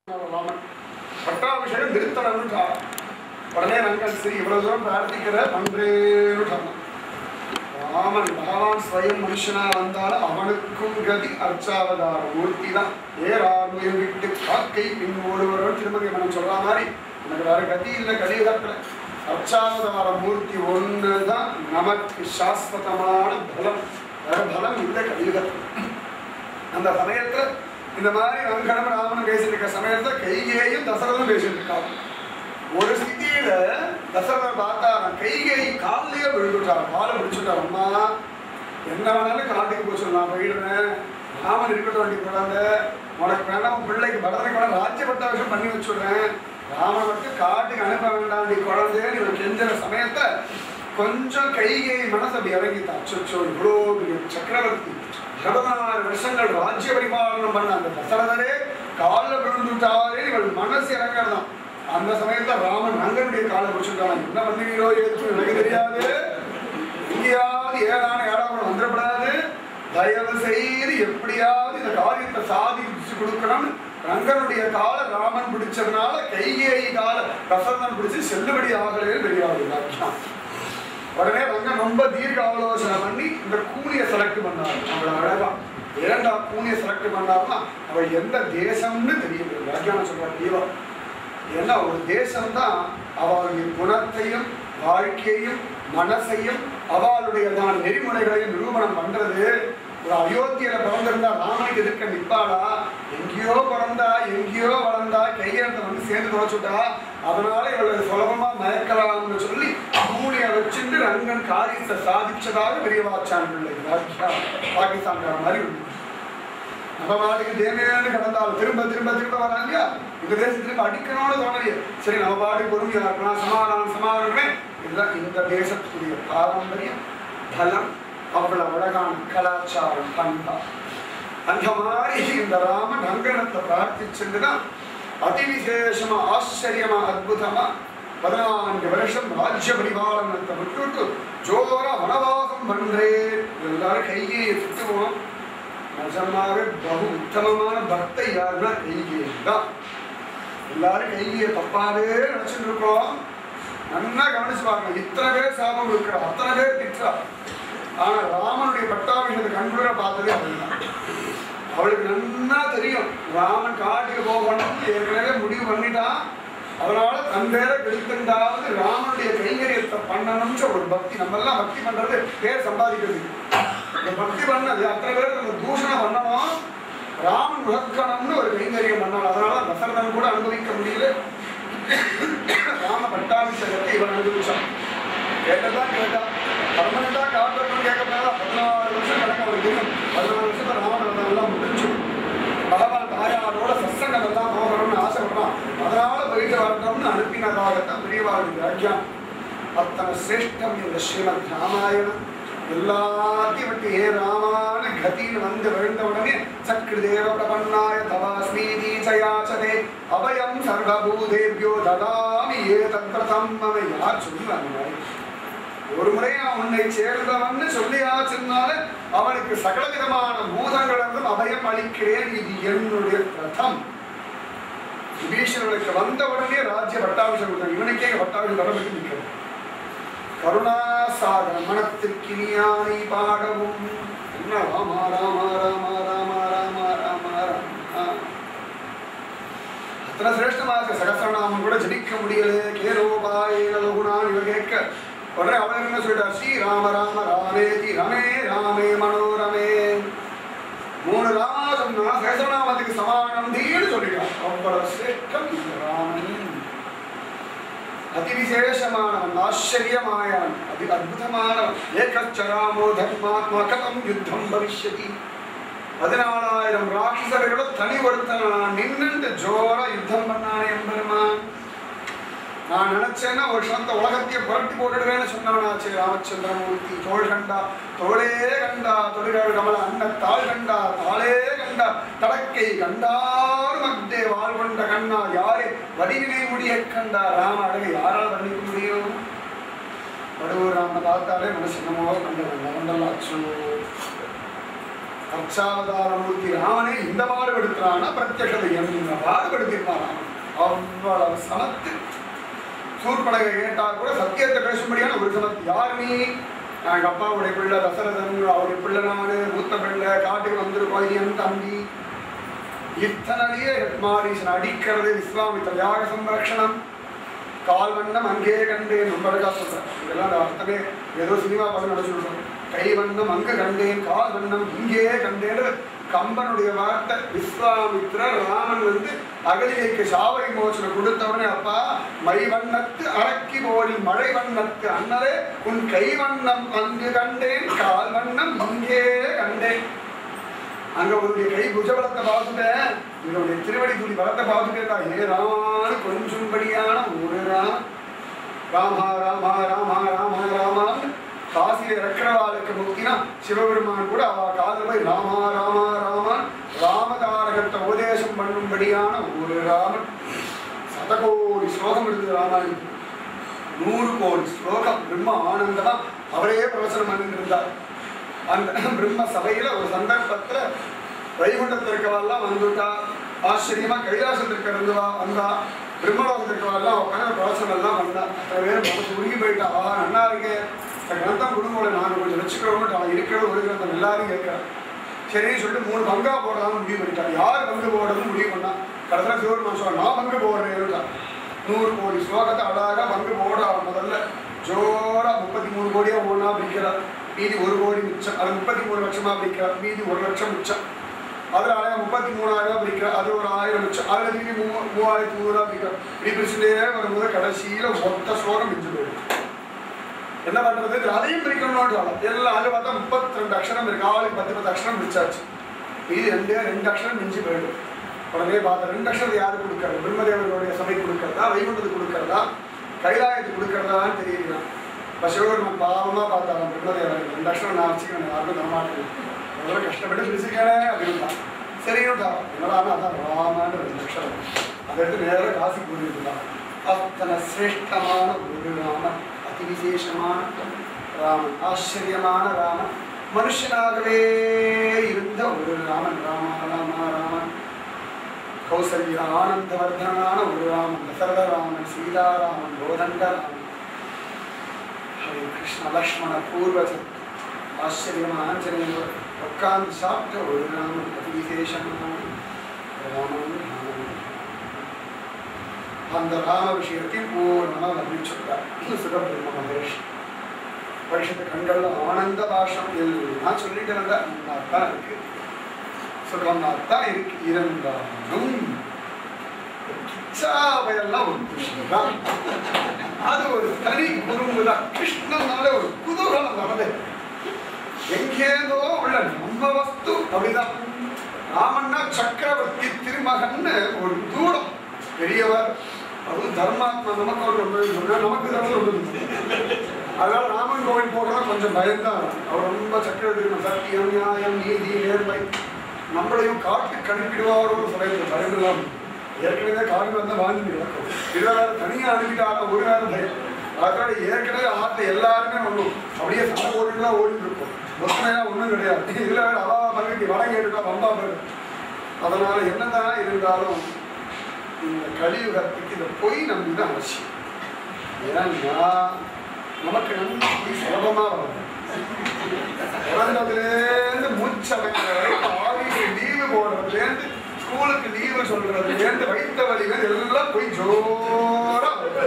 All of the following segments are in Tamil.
ராமன் பட்டாபிஷேகம் நிறுத்தணும்னு உடனே நாங்கள் சரி இவ்வளவு தூரம் பிரார்த்திக்கிற பண்றேன்னு சொன்னோம். ராமன் பகவான் ஸ்வயம் மனுஷனா வந்தாலும் அவனுக்கும் கதி அர்ச்சாவதார மூர்த்தி தான். ஏறார்மையை விட்டு காக்கை பின் ஓடுவரோடு திருமகை மனம் சொல்ற மாதிரி எனக்கு வேற கதி இல்லை. கலியுகத்துல அர்ச்சாவதார மூர்த்தி ஒண்ணுதான் நமக்கு சாஸ்வதமான பலம். வேற பலம் இல்லை கலியுகத்துல. அந்த சமயத்துல இந்த மாதிரி ரங்கனம் ராமன் பேசிட்டு இருக்க சமயத்துல கைகேயும் தசரதம் பேசிட்டு இருக்காங்க. ஒரு ஸ்திதியில தசரதன் பார்த்தா கைகை காலிலேயே விழுந்துட்டார், காலை பிடிச்சுட்டார். அம்மா என்ன வேணாலும் காட்டுக்கு போய் சொல்லலாம், போயிடுறேன், ராமன் இருக்கட்டும் வண்டி போடாத, உனக்கு வேண்டாம் பிள்ளைக்கு பரதனை கூட ராஜ்ய பட்டாபிஷேகம் பண்ணி வச்சுடுறேன், ராமன் மட்டும் காட்டுக்கு அனுப்ப வேண்டாம் நீ குழந்தைன்னு இவன் கெஞ்சிற சமயத்துல கொஞ்சம் கைகை மனசு அப்படி இறங்கித்தான். அச்சோ இவ்வளோ சக்கரவர்த்தி 16 வருஷங்கள் ராஜ்ய பரிபாலனம் பண்ண அந்த தசரதரே காலில் விழுந்துட்டாரே இவள் மனசு இறங்கறதான். அந்த சமயத்துல ராமன் ரங்கனுடைய காலை பிடிச்சுட்டான். என்ன பண்ணுவீரோ ஏற்று எனக்கு தெரியாது, எங்கேயாவது ஏழாவது வந்துடப்படாது, தயவு செய்து எப்படியாவது இந்த காரியத்தை சாதிச்சு கொடுக்கணும். ரங்கனுடைய காலை ராமன் பிடிச்சதுனால கைகேயி காலை தசரதன் பிடிச்சு செல்லுபடி ஆகலே தெரியாது. உடனே ரங்கன் ரொம்ப தீர்க்க ஆலோசனை பண்ணி இந்த கூலியை செலக்ட் பண்ணாரு. அவளை அழகா ஏண்டா கூலியை செலக்ட் பண்ணாருன்னா அவள் எந்த தேசம்னு தெரியுது. வியாக்கியானம் சொல்றாரு தீவா. ஏன்னா ஒரு தேசம்தான் அவளுடைய குணத்தையும் வாழ்க்கையையும் மனசையும் அவளுடைய தான் நெறிமுறைகளையும் நிரூபணம் பண்றது. ஒரு அயோத்தியில பிறந்திருந்தா ராமனுக்கு எதிர்க்க நிற்பாளா? எங்கேயோ பிறந்தா எங்கேயோ வளர்ந்தா கையெழுத்த வந்து சேர்ந்து தொலைச்சுட்டா, அதனால இவளை சுலபமா மயக்கலாம்னு சொல்லி கூலியை வச்சுட்டு ரங்கன் காரியத்தை சாதிச்சதாக பெரியவாச்சான் பிள்ளை பாகிஸ்தான்கார மாதிரி நம்ம பாட்டுக்கு தேவையான கடந்தாலும் திரும்ப திரும்ப திரும்ப வராங்க. இந்த தேசம் திரும்ப அடிக்கணும்னு தோணலையே. சரி நம்ம பாட்டுக்கு பொறுமையா இருக்கலாம், சமாதானம் சமாதானமே இதுதான் இந்த தேசத்துடைய பாரம்பரியம், பலம், அவ்வளவு அழகான கலாச்சாரம், பண்பா. அந்த மாதிரி இந்த ராமன் ரங்கனத்தை பிரார்த்திச்சுதான் அதிவிசேஷமா ஆச்சரியமா அற்புதமா 14 வருஷம் ராஜ்ய பரிபாலனத்தை விட்டு ஜோரா வனவாசம் பண்றேன். எல்லாரும் கையை சுத்துவோம். நிஜமாவே பகு உத்தமமான பக்தை யாருன்னா கைகேயி தான். எல்லாரும் கைகையை தப்பாவே நினைச்சுட்டு இருக்கோம். நல்லா கவனிச்சு பாருங்க. இத்தனை பேர் சாபம் இருக்கிறா, அத்தனை பேர் திட்டா. ஆனா ராமனுடைய பட்டாபிஷேகத்தை கண்குளிர பார்த்ததே அப்படின்னா அவளுக்கு நல்லா தெரியும் ராமன் காட்டுக்கு போகணும் ஏற்கனவே முடிவு பண்ணிட்டான். அதனால தன் பேரை கெடுத்துண்டாவது ராமனுடைய கைங்கரியத்தை பண்ணணும்னு ஒரு பக்தி. நம்ம எல்லாம் பக்தி பண்றது பேர் சம்பாதிக்கிறது. இந்த பக்தி பண்ணது அத்தனை பேருக்கு நம்ம தூஷணம் பண்ணணும், ராமன் உலக்கணும்னு ஒரு கைங்கரியம் பண்ணணும். அதனால தசரதன் கூட அனுபவிக்க முடியல. ராம பட்டாபிஷேகத்தை இவன் அனுபவிச்சான். கேட்டதான் கேட்டா பர்மனண்டா காட்டணும்னு கேட்கப்படாத 14 வருஷம் கணக்கு அவருக்கு தெரியும். 14 வருஷத்துல ராமன் எல்லாம் முடிஞ்சு பகவான் தாயாரோட சத்சங்கம் எல்லாம் போகணும்னு ஆசைப்படுறான். அதனால போயிட்டு வரணும்னு அனுப்பினதாகத்தான் பெரியவாளுடைய வியாக்கியானம். அத்தனை சிரேஷ்டம் இந்த ஸ்ரீமத் ராமாயணம். எல்லாத்தையும் விட்டு ஏ ராமான கதின்னு வந்து விழுந்த உடனே சக்ருதேவ பிரபன்னாய தவாஸ்மீதி சயாச்சதே அபயம் சர்வபூதேபியோ ததாமி ஏதத்ரதம் மம. யார் சொல்லுவாங்க? ஒரு முறை நான் உன்னை சேர்ந்தவன்னு சொல்லியாச்சுனால அவனுக்கு சகல விதமான பூதங்களிடம் அபயம் அளிக்கிறேன். இது என்னுடைய பிரதம். விபீஷணனுக்கு வந்த உடனே ராஜ்ய பட்டாபிஷேகம் இவனுக்கே பட்டாபிஷேகம் தொடர்பு நிற்கிறது. கருணாசாகர மனத்திற்கு நீயானை பாடவும் என்ன ராமா ராமா ராமா ராமா ராமா ராமா ராமா. அத்தனை சிரேஷ்டமாக சகசரநாமம் கூட ஜபிக்க முடியல. கேரோபாயகுணான் இவ கேட்க உடனே அவர் என்ன சொல்லிட்டார்? ஸ்ரீ ராம ராம ராமேதி ரமே ராமே மனோரமே. 3 ராமா சொன்னா சகசரநாமத்துக்கு சமானம் தீன்னு சொல்லிட்டார். அவ்வளவு சிரேஷ்டம் இந்த ராமன். அதிவிசேஷமானவன், ஆச்சரியமாயவன், அதி அற்புதமானவன். ஏகச்சராமோ தர்மாத்மா கதம் யுத்தம் பவிஷ்யதி. 14,000 ராட்சசர்களோட தனி ஒருத்தன் நின்று ஜோரா யுத்தம் பண்ணானே எம்பெருமான். நான் நினைச்சேன்னா ஒரு க்ஷணத்தை உலகத்தையே புரட்டி போட்டுடுவேன்னு சொன்னானாச்சு ராமச்சந்திரமூர்த்தி. தோள் கண்டா தோளே கண்டா தொழிலாளர் கமல அன்ன தாள் கண்டா தாளே கண்டா தடக்கை கண்டார் மக்தே வாழ் கொண்ட கண்ணா யாரே வடிவினை முடிய கண்டா. ராம அழகை யாரால் வர்ணிக்க முடியும்? வடுவூர் ராம பார்த்தாலே மனசு என்னமோ கண்டலாச்சு. அர்ச்சாவதாரமூர்த்தி ராமனே இந்த பாடுபடுத்துறான்னா பிரத்யக்ஷதை என்ன பாடுபடுத்திருப்பான். அவ்வளவு சமத்து. சூர்பனகை கேட்டா கூட சத்தியத்தை பேசும்படியான ஒரு சமத்து. யார் நீ? எங்க அப்பாவுடைய பிள்ளை தசரதன், அவருடைய பிள்ளை நானு, மூத்த பிள்ளை, காட்டுக்கு வந்திருக்கோம், என் தம்பி. இத்தனையே ஹெட்மாரீசன் அடிக்கிறது விஸ்வாமித்திர யாக சம்ரக்ஷணம். கால் வண்ணம் அங்கே கண்டேன், ரொம்ப அழகா சொல்றேன். இதெல்லாம் அர்த்தமே ஏதோ சினிமா படம் நினைச்சுடுறோம். கை வண்ணம் அங்கு கண்டேன், கால் வண்ணம் இங்கே கண்டேன். கம்பனுடைய வார்த்தை. விஸ்வாமித்திரர் ராமன் அகலிகைக்கு சாவை மோசனம் கொடுத்தவனே, அப்பா மை வண்ணத்து அரக்கி போரி மழை வண்ணத்து அண்ணலே உன் கை வண்ணம் அங்கு கண்டேன், கால் வண்ணம் இங்கே கண்டேன். அங்க உன்னுடைய கை புஜபலத்தை பார்த்துட்டேன், என்னுடைய திருவடி துணி பலத்தை பார்த்துட்டேன். ஏரான கொஞ்சம்படியான ஒரு ராமா ராமா ராமா ராமா ராமா காசியில இறக்கிறவாளுக்கு முக்தினா சிவபெருமான் கூட அவ காதல் போய் ராமா ராமா ராமான் ராமதாரகத்தை உபதேசம் பண்ணும்படியான ஒரு ராமன். 100 கோடி ஸ்லோகம் இருக்குது ராமாயணம். 100 கோடி ஸ்லோகம் பிரம்ம ஆனந்தமா அவரே பிரவசனம் பண்ணிட்டு இருந்தார். அந்த பிரம்ம சபையில ஒரு சந்தர்ப்பத்துல வைகுண்டத்தில் இருக்கவாள்லாம் வந்துட்டா. ஆச்சரியமா கைலாசத்தில் இருக்கிறதுவா வந்தா. பிரம்மலோகத்தில் இருக்கவாள்லாம் உட்காந்து பிரவசனம் எல்லாம் வந்தா. அத்தனை பேர் மனசு உருகி போயிட்டா. நன்னா இருக்கே, கிரந்தம் குடும்பங்களை நாங்கள் கொஞ்சம் வச்சுக்கிறோம்னு அவன் இருக்கிற ஒரு கிரந்தம் எல்லாரும் கேட்கிறான். சரின்னு சொல்லிட்டு 3 பங்கா போடலாம்னு முடிவு பண்ணிட்டான். யார் பங்கு போடுறதுன்னு முடிவு பண்ணா. கடைசியில் சிவபெருமான் சொல்ல நான் பங்கு போடுறேன்னுட்டான். 100 கோடி ஸ்லோகத்தை அழகாக பங்கு போட முதல்ல ஜோரா 33 கோடியா ஒன்றா பிடிக்கிறார். மீதி 1 கோடி மிச்சம். அது 33 லட்சமா பிடிக்கிறார். மீதி 1 லட்சம் மிச்சம். அதில் 33,000 பிடிக்கிறார். அது ஒரு 1000 மிச்சம். அதில் மீதி 3,300 பிடிக்கிறார். இப்படி பிடிச்சுட்டே வரும்போது கடைசியில் மொத்த ஸ்லோகம் மிஞ்சு போயிடும். என்ன பண்றது? அதையும் பிரிக்கணும்னு எல்லாம் அது பார்த்தா 32 அக்ஷரம் இருக்கு. ஆளுக்கு 10 அக்ஷரம் மிச்சாச்சு. மீதி 2 அக்ஷரம் மிஞ்சி போயிடும். உடனே பார்த்தா 2 அக்ஷரம் யாரு கொடுக்கறது? பிரம்மதேவர்களுடைய சபை கொடுக்கறதா, வைகுண்டத்துக்கு கொடுக்கறதா, கைலாயத்துக்கு கொடுக்கறதான்னு தெரியல. சிவபெருமான் பாவமா பார்த்தாலும் பிரம்மதேவன் 2 அக்ஷரம் நான் வச்சுக்கிறேன், யாருக்கும் தரமாட்டேன், அதெல்லாம் கஷ்டப்பட்டு பிரிச்சுக்கிறேன் அப்படின்னு. சரிங்கட்டா என்னடானா அதான் ராமான்னு 2 அக்ஷரம் அதை எடுத்து நேரம் காசி கூறியிருந்தான். அத்தனை சிரேஷ்டமான ஒரு ராமன், அதி விசேஷமான ராமன், ஆச்சரியமான ராமன், மனுஷனாகவே இருந்த ஒரு ராமன். ராமா ராமா ராமன், கௌசல்யா ஆனந்தவர்தனான ஒரு ராமன், தசரத ராமன், சீதாராமன், கோதண்ட ராமன், ஹரே கிருஷ்ண லக்ஷ்மண பூர்வஜன், ஆச்சரியமான ஆஞ்சநேயர் உட்கார்ந்து சாப்பிட்ட ஒரு ராமன், அதி விசேஷமான ராமன். அந்த ராம விஷயத்தையும் பூர்ணமாக வர்ணிச்சுட்டார் சுகபிரம்ம மகேஷ். பரிஷத்து கண்கள் ஆனந்த பாஷம் எல்லாம் சொல்லிட்டு வந்த தான் இருக்கு, சுகமாத்தான் இருக்கு. இருந்தாலும் கிச்சாவையெல்லாம் ஒரு விஷயம்தான், அது ஒரு தனி குறும்புதான். கிருஷ்ணனால ஒரு குதூகலம் வருது, எங்கேதோ உள்ள நம்ம வஸ்து அப்படிதான். ராமன்னா சக்கரவர்த்தி திருமகன்னு ஒரு தூரம் பெரியவர், அதுவும் தர்மாத்மா. நமக்கு அவர் நமக்கு தர்மம் ரொம்ப. அதனால ராமன் கோவில் போகலாம் கொஞ்சம் பயம்தான். அவர் ரொம்ப சக்கரவர்த்தி, சத்தியம் நியாயம் நீதி நேர்மை நம்மளையும் காட்டு கணிப்பிடுவாரோடு சொல்ல பயந்துலாம். ஏற்கனவே காடு வந்தால் வாங்கி நடக்கும், இதில் வேறு தனியாக அனுப்பிட்டாங்க ஒரு நேரம் பயம். அதனால ஏற்கனவே ஆற்ற எல்லாருமே ஒன்றும் அப்படியே சண்டை ஓடிட்டுலாம் ஓடிட்டு இருக்கும், மொத்தமையாக ஒன்றும் கிடையாது. இதில் வேறு அவா பகுதி வடங்கி எடுக்கா வம்பா போயிரு. அதனால என்னதான் இருந்தாலும் இந்த கலியுகத்துக்கு இந்த பொய் நம்பிதான் அவசியம். ஏன்னா நமக்கு நம்பி சுலபமா வரும். பிறந்ததுலேருந்து மூச்சமைக்கிற வரைக்கும் ஆவிக்கு லீவு போடுறதுலேருந்து ஸ்கூலுக்கு லீவு சொல்றதுலேருந்து வைத்த வழிகள் எல்லாம் பொய் ஜோரா.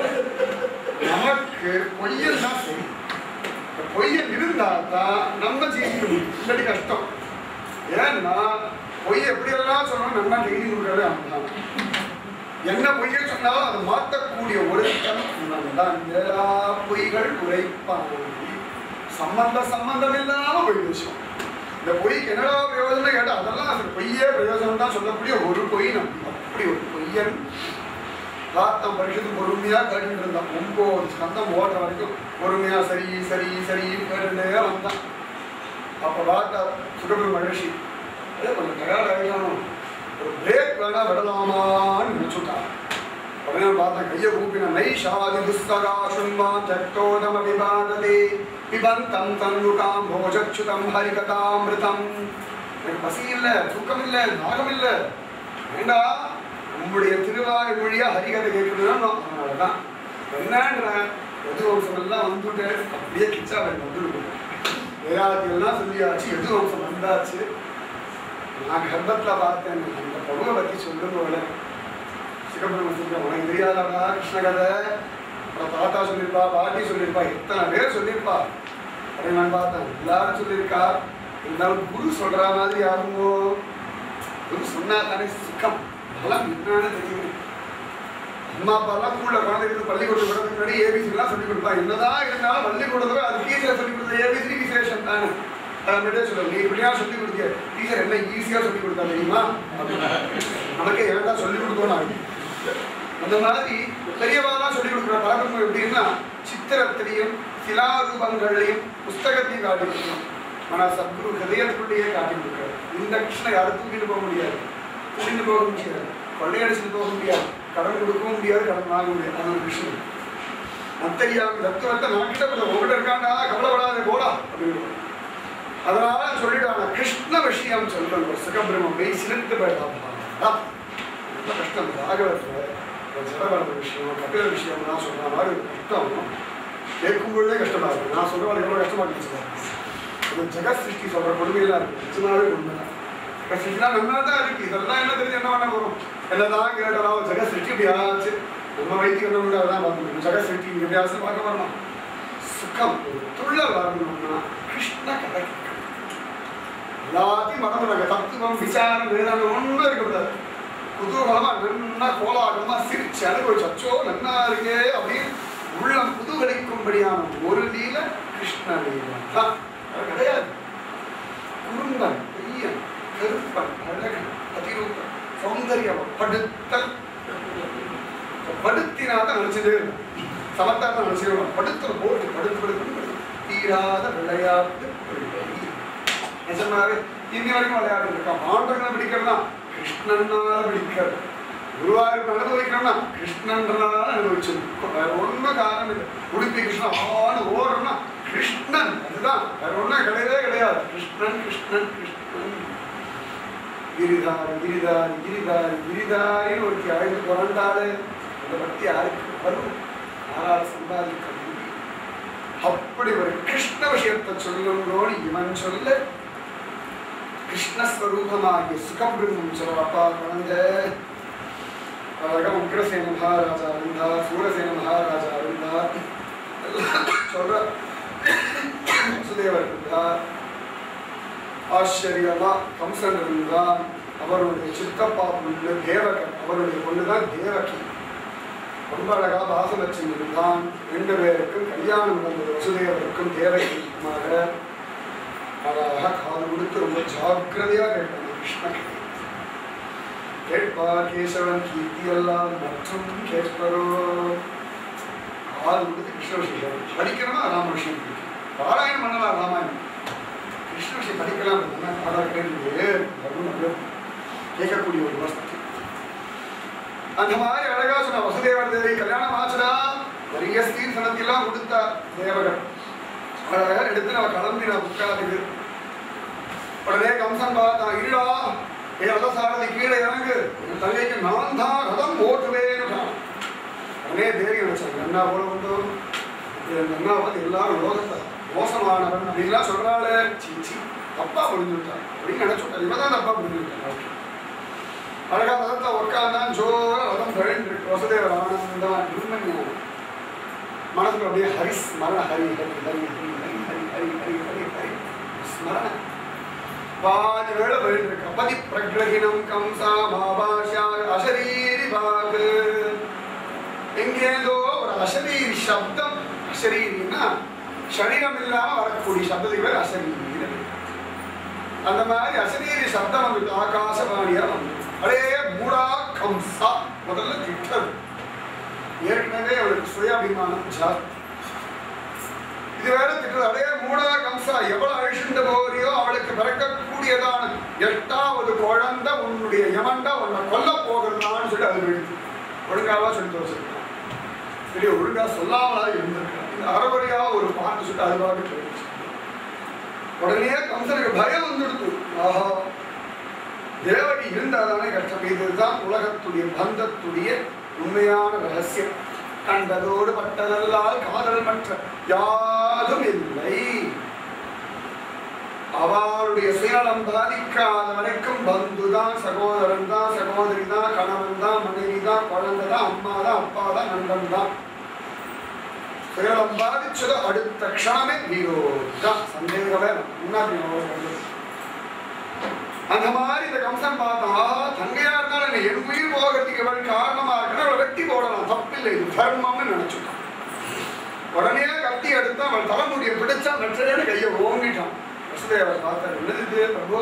நமக்கு பொய்யல் தான் சரி. பொய்யல் இருந்தால்தான் நம்ம ஜீவிக்க முடியும், இல்லாட்டி கஷ்டம். ஏன்னா பொய் எப்படியெல்லாம் சொல்லணும் நல்லா டெய்லி கொடுக்கறதே அவன். என்ன பொய்யை சொன்னாலும் அதை மாற்றக்கூடிய ஒழுக்கம் தான். எல்லா பொய்கள் உரைப்பாங்க, சம்பந்தம் இல்லாம பொய் விஷயம். இந்த பொய்க்கு என்னடா பிரயோஜனம் கேட்டால் அதெல்லாம் அது பொய்யே பிரயோஜனம் தான் சொல்லக்கூடிய ஒரு பொய். நம்ம அப்படி ஒரு பொய்யன் தாத்தம் பரிஷத்து பொறுமையா கேட்டுட்டு இருந்தான். 9 ஸ்கந்தம் ஓடுற வரைக்கும் பொறுமையா சரி சரி சரி கேட்டுட்டே வந்தான். அப்ப பார்த்தா சுகபிர மகர்ஷி கொஞ்சம் தயார் ஆகிக்கணும், ஒரு பிரேக் வேணா விடலாமான்னு நினைச்சுட்டான். உடனே பார்த்தா கையை கூப்பின நைஷாதி துஸ்தகா சுன்வான் சக்தோதம விபாததே பிபந்தம் தன்னுகாம் போஜச்சுதம் ஹரிகதாமிருதம். எனக்கு பசி இல்லை, தூக்கம் இல்லை, தாகம் இல்லை, வேண்டா உங்களுடைய திருவாய் மொழியா ஹரிகதை கேட்கணும்னா அதனாலதான் என்னன்ற எதுவம்சம் எல்லாம் வந்துட்டு அப்படியே கிச்சா வந்துருக்கு. வேதாத்தியெல்லாம் சொல்லியாச்சு, எதுவம்சம் வந்தாச்சு. நான் கர்ப்பத்துல பார்த்தேன் அந்த பிரபுவை பத்தி சொல்லும் போல சிவபிரமன் சொல்றேன், உனக்கு தெரியாதாடா கிருஷ்ண கதை, தாத்தா சொல்லியிருப்பா, பாட்டி சொல்லியிருப்பா, எத்தனை பேர் சொல்லியிருப்பா அப்படின்னு நான் பார்த்தேன். எல்லாரும் சொல்லியிருக்கா. இருந்தாலும் குரு சொல்ற மாதிரி யாருமோ, குரு சொன்னா தானே சுக்கம் அதெல்லாம் என்னன்னு தெரியும். அம்மா அப்பாலாம் கூட குழந்தைகளுக்கு பள்ளிக்கூடம் விடுறதுக்கு முன்னாடி ஏபிசிலாம் சொல்லிக் கொடுப்பா. என்னதான் இருந்தாலும் பள்ளிக்கூடத்துல அது டீச்சர் சொல்லிக் கொடுத்த ஏபிசி விசேஷம் தானே. அதை மட்டும் சொல்லுவோம், நீ இப்படியா சொல்லிக் கொடுத்திய டீச்சர் என்ன ஈஸியா சொல்லிக் கொடுத்தா தெரியுமா, நமக்கே ஏன்டா சொல்லிக் கொடுத்தோம். அந்த மாதிரி பெரியவாலாம் சொல்லிக் கொடுக்குற பழக்கம் எப்படின்னா சித்திரத்திலையும் சிலாரூபங்களையும் புஸ்தகத்தையும் காட்டி கொடுக்கணும். ஆனா சத்குரு ஹதயத்துக்குள்ளேயே காட்டி கொடுக்குறாரு. இந்த கிருஷ்ண யாரும் தூக்கிட்டு போக முடியாது, தூக்கிட்டு போக முடியாது, கொள்ளையடிச்சுட்டு போக முடியாது, கடன் கொடுக்கவும் முடியாது, கடன் வாங்க முடியாது. அது ஒரு கிருஷ்ணன் அத்தரியாம தத்துவத்தை நான்கிட்ட உங்ககிட்ட இருக்காண்டா கவலைப்படாத போடா அப்படின்னு. அதனால சொல்லிட்டாங்க கிருஷ்ண விஷயம் சொல்றோம். சுகபிரமம் போய் சிரித்து போயிட்டான். கஷ்டம் ராகவத்துல ஜடபரத விஷயம் கபில விஷயம்லாம் சொல்ற மாதிரி ஒரு கஷ்டம் கேட்கும்போதே கஷ்டமா இருக்கு. நான் சொல்றவங்க எவ்வளவு கஷ்டமா இருக்கு. ஜெகத் சிருஷ்டி சொல்ற கொடுமையெல்லாம் இருக்கு. நிச்சயமாவே உண்மைதான். ஜெகத் சிருஷ்டினா நல்லா தான் இருக்கு. இதெல்லாம் என்ன தெரிஞ்சு என்ன பண்ண போறோம், என்னதான் கேட்டாலும் ஜெகத் சிருஷ்டி இப்படி ஆச்சு, நம்ம வைத்தியம் அதான் பார்க்கணும். ஜெகத் சிருஷ்டி எப்படியாச்சும் பார்க்க வரணும். சுகம் ஒரு துள்ளல் வரணும்னா கிருஷ்ண கதை எல்லாத்தையும் மறந்துடுறாங்க. தத்துவம் விசாரம் வேதாந்தம் ஒன்றும் இருக்கக்கூடாது. குதூகலமா நல்லா கோலாகலமா சிரிச்சு அனுபவிச்சு அச்சோ நன்னா இருக்கே அப்படின்னு உள்ளம் குதூகலிக்கும்படியான ஒரு லீல கிருஷ்ண லீலம் தான். கிடையாது குறும்பன் பையன் கருப்பன் அழகன் அதிரூபன் சௌந்தர்யம் படுத்தல் படுத்தினாதான் நினைச்சதே இருக்கும். சமத்தான் நினைச்சிருவோம். படுத்தல் போட்டு படுத்து படுத்து தீராத விளையாட்டு நிஜமாவே இன்னி வரைக்கும் விளையாட்டு இருக்கான். ஆண்டவனை பிடிக்கிறதுனா கிருஷ்ணனால பிடிக்கிறது. குருவாயூர் அனுபவிக்கிறோம்னா கிருஷ்ணன்றனால அனுபவிச்சிருக்கோம். வேற ஒன்றும் காரணம் இல்லை. உடுப்பி கிருஷ்ணன் ஆடு ஓடுறோம்னா கிருஷ்ணன், அதுதான் வேற ஒன்றும் கிடையவே கிடையாது. கிருஷ்ணன் கிருஷ்ணன் கிருஷ்ணன். கிரிதாரி கிரிதாரி கிரிதாரி கிரிதாரின்னு ஒருத்தி அழைத்து புரண்டாலே அந்த பக்தி யாருக்கு வரும், யாரால் சம்பாதிக்க முடியும். அப்படி ஒரு கிருஷ்ண விஷயத்தை சொல்லுங்களோடு இவன் சொல்ல கிருஷ்ணஸ்வரூபமாகிய சுகபிரம்மம் சொல்ல. அப்பா குழந்தை அழகாக உக்ரசேன மகாராஜா இருந்தார், சூரசேன மகாராஜா இருந்தார், சொல்ற வசுதேவர் இருந்தார், ஆச்சரியமா கம்சன் இருந்தார், அவருடைய சித்தப்பா பொண்ணு தேவகன், அவருடைய பொண்ணுதான் தேவகி. ரொம்ப அழகா பாசலட்சுமி இருந்தான். 2 பேருக்கும் கல்யாணம் நடந்தது. வசுதேவருக்கும் தேவகிக்குமாக அழகாக காது கொடுத்து ரொம்ப ஜாக்கிரதையா கேட்டாங்க. கிருஷ்ணன் கேட்பார் கேசவன் கீர்த்தி எல்லாம் மற்றும் கேட்பரோ. காது கொடுத்து கிருஷ்ண விஷயம் படிக்கணுமா ராம விஷயம் பாராயணம் பண்ணலாம். ராமாயணம் கிருஷ்ண விஷயம் படிக்கலாம். கேட்கக்கூடிய ஒரு வஸ்து. அந்த மாதிரி அழகா சொன்ன வசுதேவர் தேவி கல்யாணம் ஆச்சுடா. நிறைய ஸ்தீர்சனத்தெல்லாம் கொடுத்தா தேவகன். அழகா எடுத்து நம்ம கிளம்பினா உட்காந்துக்கு. உடனே கம்சன் பார்த்தா, இருடா என் ரதசாரதி கீழே இறங்கு, என் தங்கைக்கு நான் தான் ரதம் ஓட்டுவேன்னு. உடனே தேவி நினைச்சாங்க அண்ணா போல உண்டோ, என் அண்ணா வந்து எல்லாரும் லோகத்தை மோசமானவன் அப்படின்லாம் சொல்றாள். சீச்சி தப்பா புரிஞ்சுட்டான் அப்படின்னு நினைச்சுட்டான். இவதான் தப்பா புரிஞ்சுட்டான். அழகா ரதத்தை உட்காந்தான். ஜோர ரதம் தழிந்து வசுதேவர் ஆனந்தான் உண்மையான மனசுக்கு அப்படியே ஹரி ஸ்மரண ஹரி ஹரி ஹரி ஹரி ஹரி ஹரி ஹரி ஹரி ஹரி ஹரி ஸ்மரண பாதி வேளை போயிட்டு இருக்க. பதி பிரகிரகினம் கம்சா மாபாஷா அசரீரி பாகு. எங்கேதோ ஒரு அசரீரி சப்தம். அசரீரின்னா சரீரம் இல்லாம வரக்கூடிய சப்தத்துக்கு பேர் அசரீரி. அந்த மாதிரி அசரீரி சப்தம் வந்துட்டு ஆகாசவாணியா வந்து அடே மூடா கம்சா முதல்ல திட்டது. ஏற்கனவே அவளுக்கு சுயாபிமானம் ஜாஸ்தி. இது வேற திட்டது. அடே மூடா கம்சா, எவ்வளவு அழிச்சுட்டு போறியோ அவளுக்கு பிறக்கக்கூடியதான 8வது குழந்தை உன்னுடைய யமண்டா உன்னை கொல்ல போகிறதான்னு சொல்லி அது விழுந்து ஒழுங்காவா சொல்லி வச்சிருக்கான். சரி ஒழுங்கா சொல்லாமலா இருந்திருக்கான். இந்த அறகுறையா ஒரு பாட்டு சொல்லி அது பாட்டு போயிடுச்சு. உடனே கம்சனுக்கு பயம் வந்துடுது. ஆஹா தேவகி இருந்தாதானே கஷ்டம். இதுதான் உலகத்துடைய பந்தத்துடைய உண்மையான ரகசியம். கண்டதோடு பட்டதல்லால் காதல் மற்ற யாதும் இல்லை. அவளுடைய சுயநலம் பாதிக்காத வரைக்கும் பந்துதான், சகோதரன் தான், சகோதரி தான், கணவன் தான், மனைவி தான், குழந்தை தான், அம்மா தான், அப்பா தான், நண்பன் தான். சுயநலம் பாதிச்சதோ அடுத்த க்ஷணமே விரோதம். சந்தேகமே முன்னாடி அந்த மாதிரி இந்த கம்சன் பார்த்தா தங்கையா இருந்தாலும் என் உயிர் போகிறதுக்கு எவ்வளவு காரணமா இருக்குன்னு அவளை வெட்டி போடலாம், தப்பில்லை, இது தர்மம்னு நினைச்சுட்டான். உடனே கத்தி எடுத்து அவள் தலைமுடியை பிடிச்சா நெற்றேன்னு கையை ஓங்கிட்டான். வசுதேவர் பார்த்தார், என்னது பிரபோ?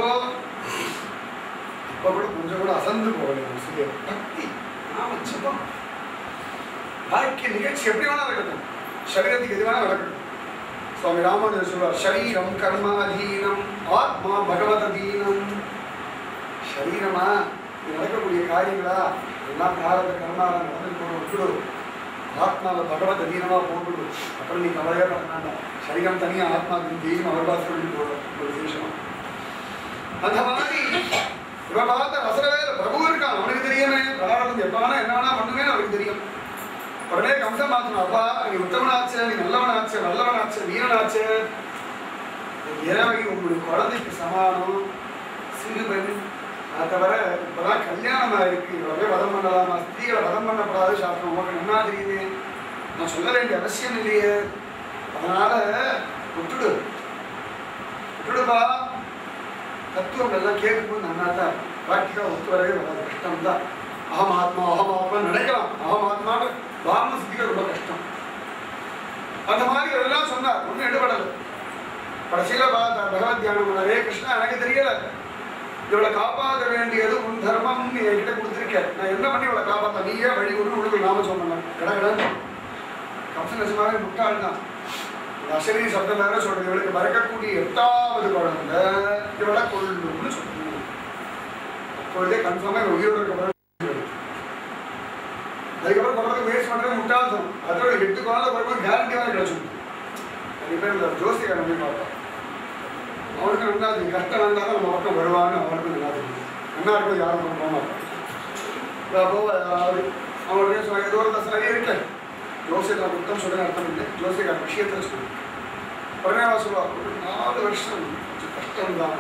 இப்ப கூட கொஞ்சம் கூட அசந்து போகல வசுதேவர். பக்தி நாம வாழ்க்கை நிகழ்ச்சி எப்படி வேணா இருக்கட்டும், சரீரத்துக்கு எது வேணா நடக்கட்டும். சுவாமி ராமானுஜர் சொல்வார், சரீரம் கர்மாதீனம் ஆத்மா பகவதீனம். சரீரமா இது நடக்கக்கூடிய காரியங்களா எல்லாம் காரத கர்மாவை நடந்து போட விட்டுடும். ஆத்மாவை பகவத் அதீனமா போட்டுடும். அப்புறம் நீ கவலையா பண்ணாண்டா. சரீரம் தனியா ஆத்மா தெய்வம் அவர்பா சொல்லி போடும் ஒரு விசேஷமா. அந்த மாதிரி இவன் பார்த்த ரசரவேல பிரபு இருக்கான், அவனுக்கு தெரியுமே பிராரதம் எப்பானா என்ன வேணா பண்ணுமே அவனுக்கு தெரியும். உடனே கம்சன் மாத்தணும், அப்பா நீ உத்தமனாச்சு, நீ நல்லவனாச்சு, நல்லவனாச்சு, வீரனாச்சு, இறவகி உங்களுடைய குழந்தைக்கு சமானம் சிறுபெண். அதை தவிர இப்பதான் கல்யாணம் ஆயிருக்கு, இவ்வளவே வதம் பண்ணலாமா, ஸ்திரீகளை வதம் பண்ணப்படாது சாப்பிடும். உங்களுக்கு என்ன தெரியுது, நான் சொல்ல வேண்டிய அவசியம் இல்லையே, அதனால விட்டுடுப்பா. தத்துவம் எல்லாம் கேட்கும்போது நல்லா தான் பிராக்டிக்கா ஒத்து வரவே வராது, கஷ்டம் தான். அகம் ஆத்மா நினைக்கலாம், அகம் ஆத்மான்னு வாம சித்திக்க ரொம்ப கஷ்டம். அந்த மாதிரி எல்லாம் சொன்னார், ஒன்றும் எடுபடலை. கடைசியில பார்த்தா பகவத் தியானம் பண்ணாரே, கிருஷ்ணா எனக்கு தெரியல, இவளை காப்பாற்ற வேண்டியது உன் தர்மம், நீ என்கிட்ட கொடுத்துருக்க, நான் என்ன பண்ணி இவளை காப்பாற்ற, நீயே வழி ஒன்று உங்களுக்கு நாம சொன்னேன். கடை கம்சன் நிஜமாவே முட்டாள் தான். அசரீரி சப்தம் வேற சொல்றது, இவளுக்கு மறக்கக்கூடிய 8வது குழந்தை இவளை கொள்ளும்னு சொல்லுங்க. அப்பொழுதே கன்ஃபார்மா இவள் உயிரோடு இருக்க. அதுக்கப்புறம் குழந்தை முயற்சி பண்றது முட்டாள்தான். அதோட 8 குழந்தை வரும்போது கேரண்டி வேற கிடைச்சிருக்கு. நிறைய பேர் ஜோசிக்கார நம்பி பார்ப்பான், அவனுக்கு நல்லா தெரியும், கஷ்டம் வந்தால் தான் நம்ம பக்கம் வருவான்னு அவனுக்கு நல்லா தெரியும். என்ன இருக்கும் யாரும் போக மாட்டான். அவனுடைய ஏதோ ஒரு தசை இருக்கு, ஜோசியக்கார புத்தம் சொல்ல அர்த்தம் இல்லை, ஜோசியக்கார விஷயத்தில் சொல்லு. உடனே அவன் சொல்லுவா, ஒரு 4 வருஷம் கொஞ்சம் கஷ்டம் தான்.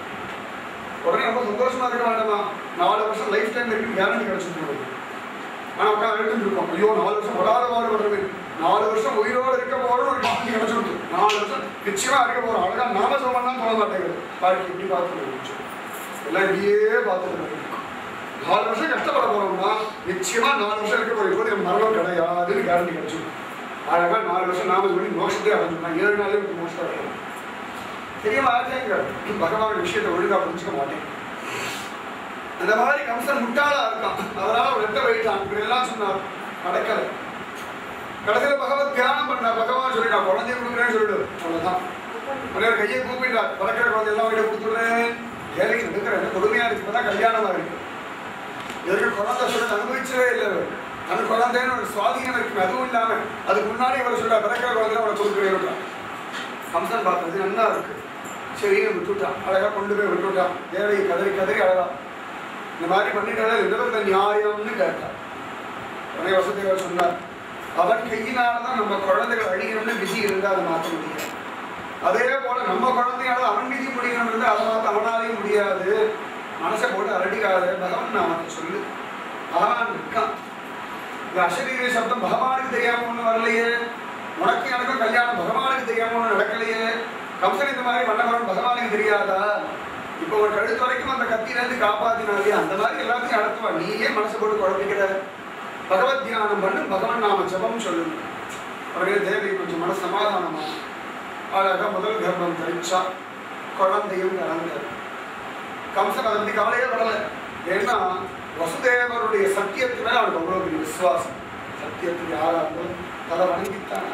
உடனே ரொம்ப சந்தோஷமா இருக்க வேண்டாமா, 4 வருஷம் லைஃப் டைம் இருக்கு கேரண்டி கிடைச்சிருக்கு. ஆனால் உட்காந்து எழுதிருக்கோம், ஐயோ 4 வருஷம் படாத பாடுபடுறது, 4 வருஷம் உயிரோடு இருக்க போறோம்னு ஒரு கேரண்டி கிடைச்சிருக்கு. 4 வருஷம் நிச்சயமா இருக்க போறோம். அழகா நாம சொல்லலாம் சொல்ல மாட்டேங்குது. பாருங்க இப்படி பார்த்து எல்லாம் இப்படியே பார்த்துட்டு 4 வருஷம் கஷ்டப்பட போறோம்னா நிச்சயமா 4 வருஷம் இருக்க போறோம். இப்போது என் மரணம் கிடையாதுன்னு கேரண்டி கிடைச்சிருக்கு. அழகா 4 வருஷம் நாம சொல்லி மோசத்தே அடைஞ்சிருக்கான். 7 நாளே மோசம் அடையலாம். தெரியாம ஆச்சேங்க, பகவான் விஷயத்தை ஒழுங்கா புரிஞ்சுக்க மாட்டேன். அந்த மாதிரி கம்சன் முட்டாளா இருக்கான், அதனால அவன் எட்ட போயிட்டான். இப்படி எல்லாம் சொன்னார், நடக்கலை. கடைசியில் பகவத் தியானம் பண்ண பகவான் சொல்லிட்டா, குழந்தைய கொடுக்குறேன்னு சொல்லிடு, அவ்வளவுதான். உடனே கையை கூப்பிட்டார், பறக்கிற குழந்தை எல்லாம் கிட்ட கொடுத்துடுறேன். ஏழைக்கு நடக்கிறேன், கொடுமையா இருக்கு, இப்பதான் கல்யாணமா இருக்கு. எதுக்கு குழந்தை சொல்ல அனுபவிச்சவே இல்லை, அந்த குழந்தைன்னு ஒரு சுவாதீனம் இருக்கு. அதுவும் இல்லாம அதுக்கு முன்னாடி இவர் சொல்றா, பிறக்கிற குழந்தை அவளை கொடுக்குறேன். கம்சன் பார்த்தது நல்லா இருக்கு, சரின்னு விட்டுட்டான். அழகா கொண்டு போய் விட்டுட்டான். தேவையை கதறி கதறி அழகா இந்த மாதிரி பண்ணிட்டாலே எந்த நியாயம்னு கேட்டான். உடனே வசுதேவர் சொன்னார், அவன் கையினால்தான் நம்ம குழந்தைகள் அழிக்கணும்னு விதி இருந்தால் அதை மாற்ற முடியாது. அதே போல நம்ம குழந்தையால அவன் விதி முடிக்கணும் இருந்து அதை மாற்ற அவனாலையும் முடியாது. மனசை போட்டு அரடிக்காத, பகவான் நாமத்தை சொல்லு. பகவான் இருக்கான். இந்த அசரீரி சப்தம் பகவானுக்கு தெரியாம ஒண்ணு வரலையே, உனக்கு எனக்கும் கல்யாணம் பகவானுக்கு தெரியாம ஒண்ணு நடக்கலையே. கம்சன் இந்த மாதிரி பண்ணவன் பகவானுக்கு தெரியாதா? இப்போ ஒரு கழுத்து வரைக்கும் அந்த கத்தியிலேருந்து காப்பாத்தினாலே அந்த மாதிரி எல்லாத்தையும் நடத்துவா. நீயே மனசை போட்டு குழப்பிக்கிற. பகவத் தியானம் பண்ணு, பகவான் நாம ஜபம் சொல்லணும். உடனே தேவி கொஞ்சம் மன சமாதானமா அழகா முதல் கர்ப்பம் தரிச்சா, குழந்தையும் இறந்தார். கம்சன் அதை பற்றி கவலையே படலை. ஏன்னா வசுதேவருடைய சத்தியத்து மேல அவனுக்கு அவ்வளோ பெரிய விசுவாசம். சத்தியத்துக்கு யாராலும் தலை வணங்கித்தான்.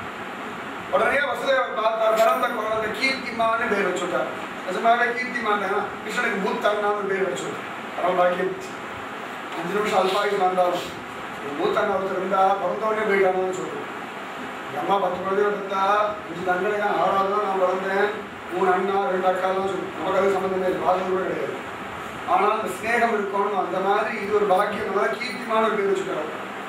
உடனே வசுதேவர் பார்த்தார், பிறந்த குழந்தை கீர்த்திமான்னு பேர் வச்சுட்டார். நிஜமாவே கீர்த்திமான் கிருஷ்ணனுக்கு மூத்தண்ணான்னு பேர் வச்சுட்டார். பரவ பாக்கியம். 5 நிமிஷம் அல்பாயுஷம் வந்தாலும் மூத்தண்ணா ஒருத்தர் இருந்தா பிறந்தவனே போயிட்டானு சொல்லுவோம். எங்கள் அம்மா 10 குழந்தைய இருந்தா 5 தங்களையா 6வது தான் நான் வளர்ந்தேன். 3 அண்ணா 2 அக்காலாம் சொல்லுவோம். நமக்கு அது சம்மந்தமே இல்லை, பாதம் கூட கிடையாது. ஆனால் அந்த ஸ்நேகம் இருக்கணும். அந்த மாதிரி இது ஒரு பாக்கியம். கீர்த்திமான பேர் வச்சுட்டாரு.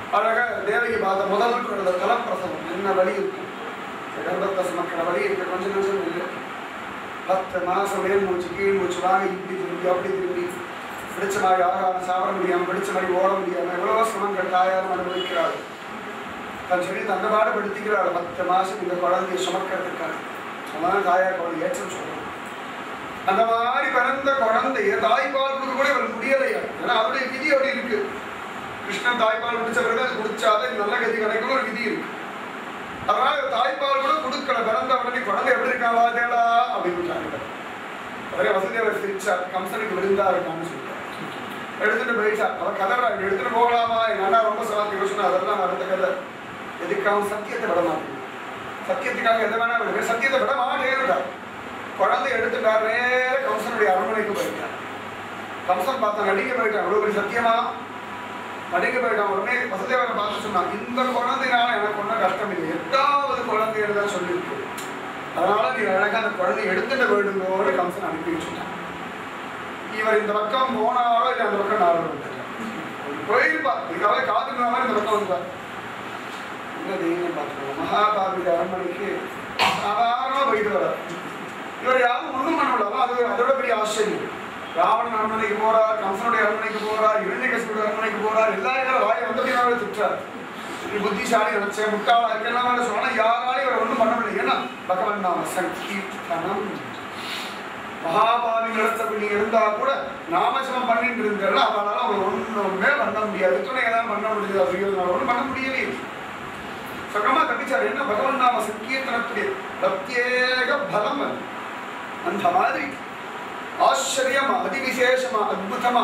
அழகாக தேவகி பார்த்த முதல் குழந்தை தலப்பிரசவம் என்ன வழி இருக்கும், கர்ப்பத்தை சுமக்கிற வழி இருக்க கொஞ்சம் கொஞ்சம் இல்லை. 10 மாசம் மேல் மூச்சு கீழ் மூச்சு வாங்க, இப்படி திரும்பி அப்படி திரும்பி, பிடிச்ச மாதிரி ஆகாரம் சாப்பிட முடியாமல், பிடிச்ச மாதிரி ஓட முடியாமல் எவ்வளோ சிரமங்கள் தாயாரும் அனுபவிக்கிறாள். தன் சொல்லி தண்டபாடுபடுத்திக்கிறாள் 10 மாசம் இந்த குழந்தையை சுமக்கிறதுக்காக. அதனால தாயார் குழந்தை ஏற்றம் சொல்றாங்க. அந்த மாதிரி பிறந்த குழந்தைய தாய்ப்பால் கொடுக்க கூட இவள் முடியலையா, ஏன்னா அவருடைய விதி அப்படி இருக்கு. கிருஷ்ணன் தாய்ப்பால் குடிச்ச பிறகு அது குடிச்சாதான் நல்ல கதி கிடைக்கும் ஒரு விதி இருக்கு. அதனால தாய்ப்பால் கூட கொடுக்கல. பிறந்த உடனே குழந்தை எப்படி இருக்காளா தேடா அப்படின்னு அவரே வசுதேவர் சிரிச்சார். கம்சனுக்கு விருந்தா இருக்கான்னு சொல்லிட்டார். எடுத்துட்டு போயிட்டார். அவன் கதறா, எடுத்துட்டு போகலாமா, எங்க அண்ணா ரொம்ப சவாத்தி யோசனை, அதெல்லாம் அடுத்த கதை. எதுக்கு அவன் சத்தியத்தை விட மாட்டேன், சத்தியத்துக்காக எதை வேணா விடுங்க, சத்தியத்தை விட மாட்டேன். குழந்தை எடுத்துட்டார், நேர கம்சனுடைய அரண்மனைக்கு போயிட்டார். கம்சன் பார்த்தா நடிக்க போயிட்டான். அவ்வளோ பெரிய சத்தியமா நடிக்க போயிட்டான். உடனே வசுதேவரை பார்த்து சொன்னான், இந்த குழந்தைனால எனக்கு ஒன்றும் கஷ்டம் இல்லை, 8வது குழந்தைன்னு தான் சொல்லியிருக்கு, அதனால நீ அழகாக அந்த குழந்தைய எடுத்துட்டு போயிடுங்கோடு கம்சன் அனுப்பி வச்சுட்டான். இவர் இந்த பக்கம் போனாரோ இல்லை அந்த பக்கம் நாலு வந்துட்டார். போயிருப்பா, இதுக்காக காத்துக்கிற மாதிரி இந்த பக்கம் வந்துட்டார். என்ன தெய்வம் பார்த்துக்கோங்க, மகாபாரதி அரண்மனைக்கு சாதாரணமாக போயிட்டு வர்றார். இவர் யாரும் ஒன்றும் பண்ண முடியாது. அது அதோட பெரிய ஆச்சரியம். ராவணன் அரண்மனைக்கு போறார், கம்சனுடைய அரண்மனைக்கு போறார், இரண்யகசிபுடைய அரண்மனைக்கு போறார். எல்லாரும் வாயை வந்தபடியாவே திட்டார். நீ புத்திசாலி நினைச்சேன், முட்டாளா இருக்கெல்லாம் சொன்னா யாராலையும் இவர் ஒன்றும் பண்ண முடியாது. ஏன்னா பகவன் நாம சங்கீர்த்தனம். மகாபாவி நடத்த நீ இருந்தா கூட நாமசனம் பண்ணிட்டு இருந்தால அவனால அவர் ஒன்றுமே பண்ண முடியாது. துணை ஏதாவது பண்ண முடியாது, அப்படிங்கிறதுனால ஒன்றும் பண்ண முடியலையே. சுகமா தப்பிச்சார். என்ன பகவன் நாம சங்கீர்த்தனத்துடைய பிரத்யேக பலம். அந்த மாதிரி ஆச்சரியமா, அதிவிசேஷமா, அத்புதமா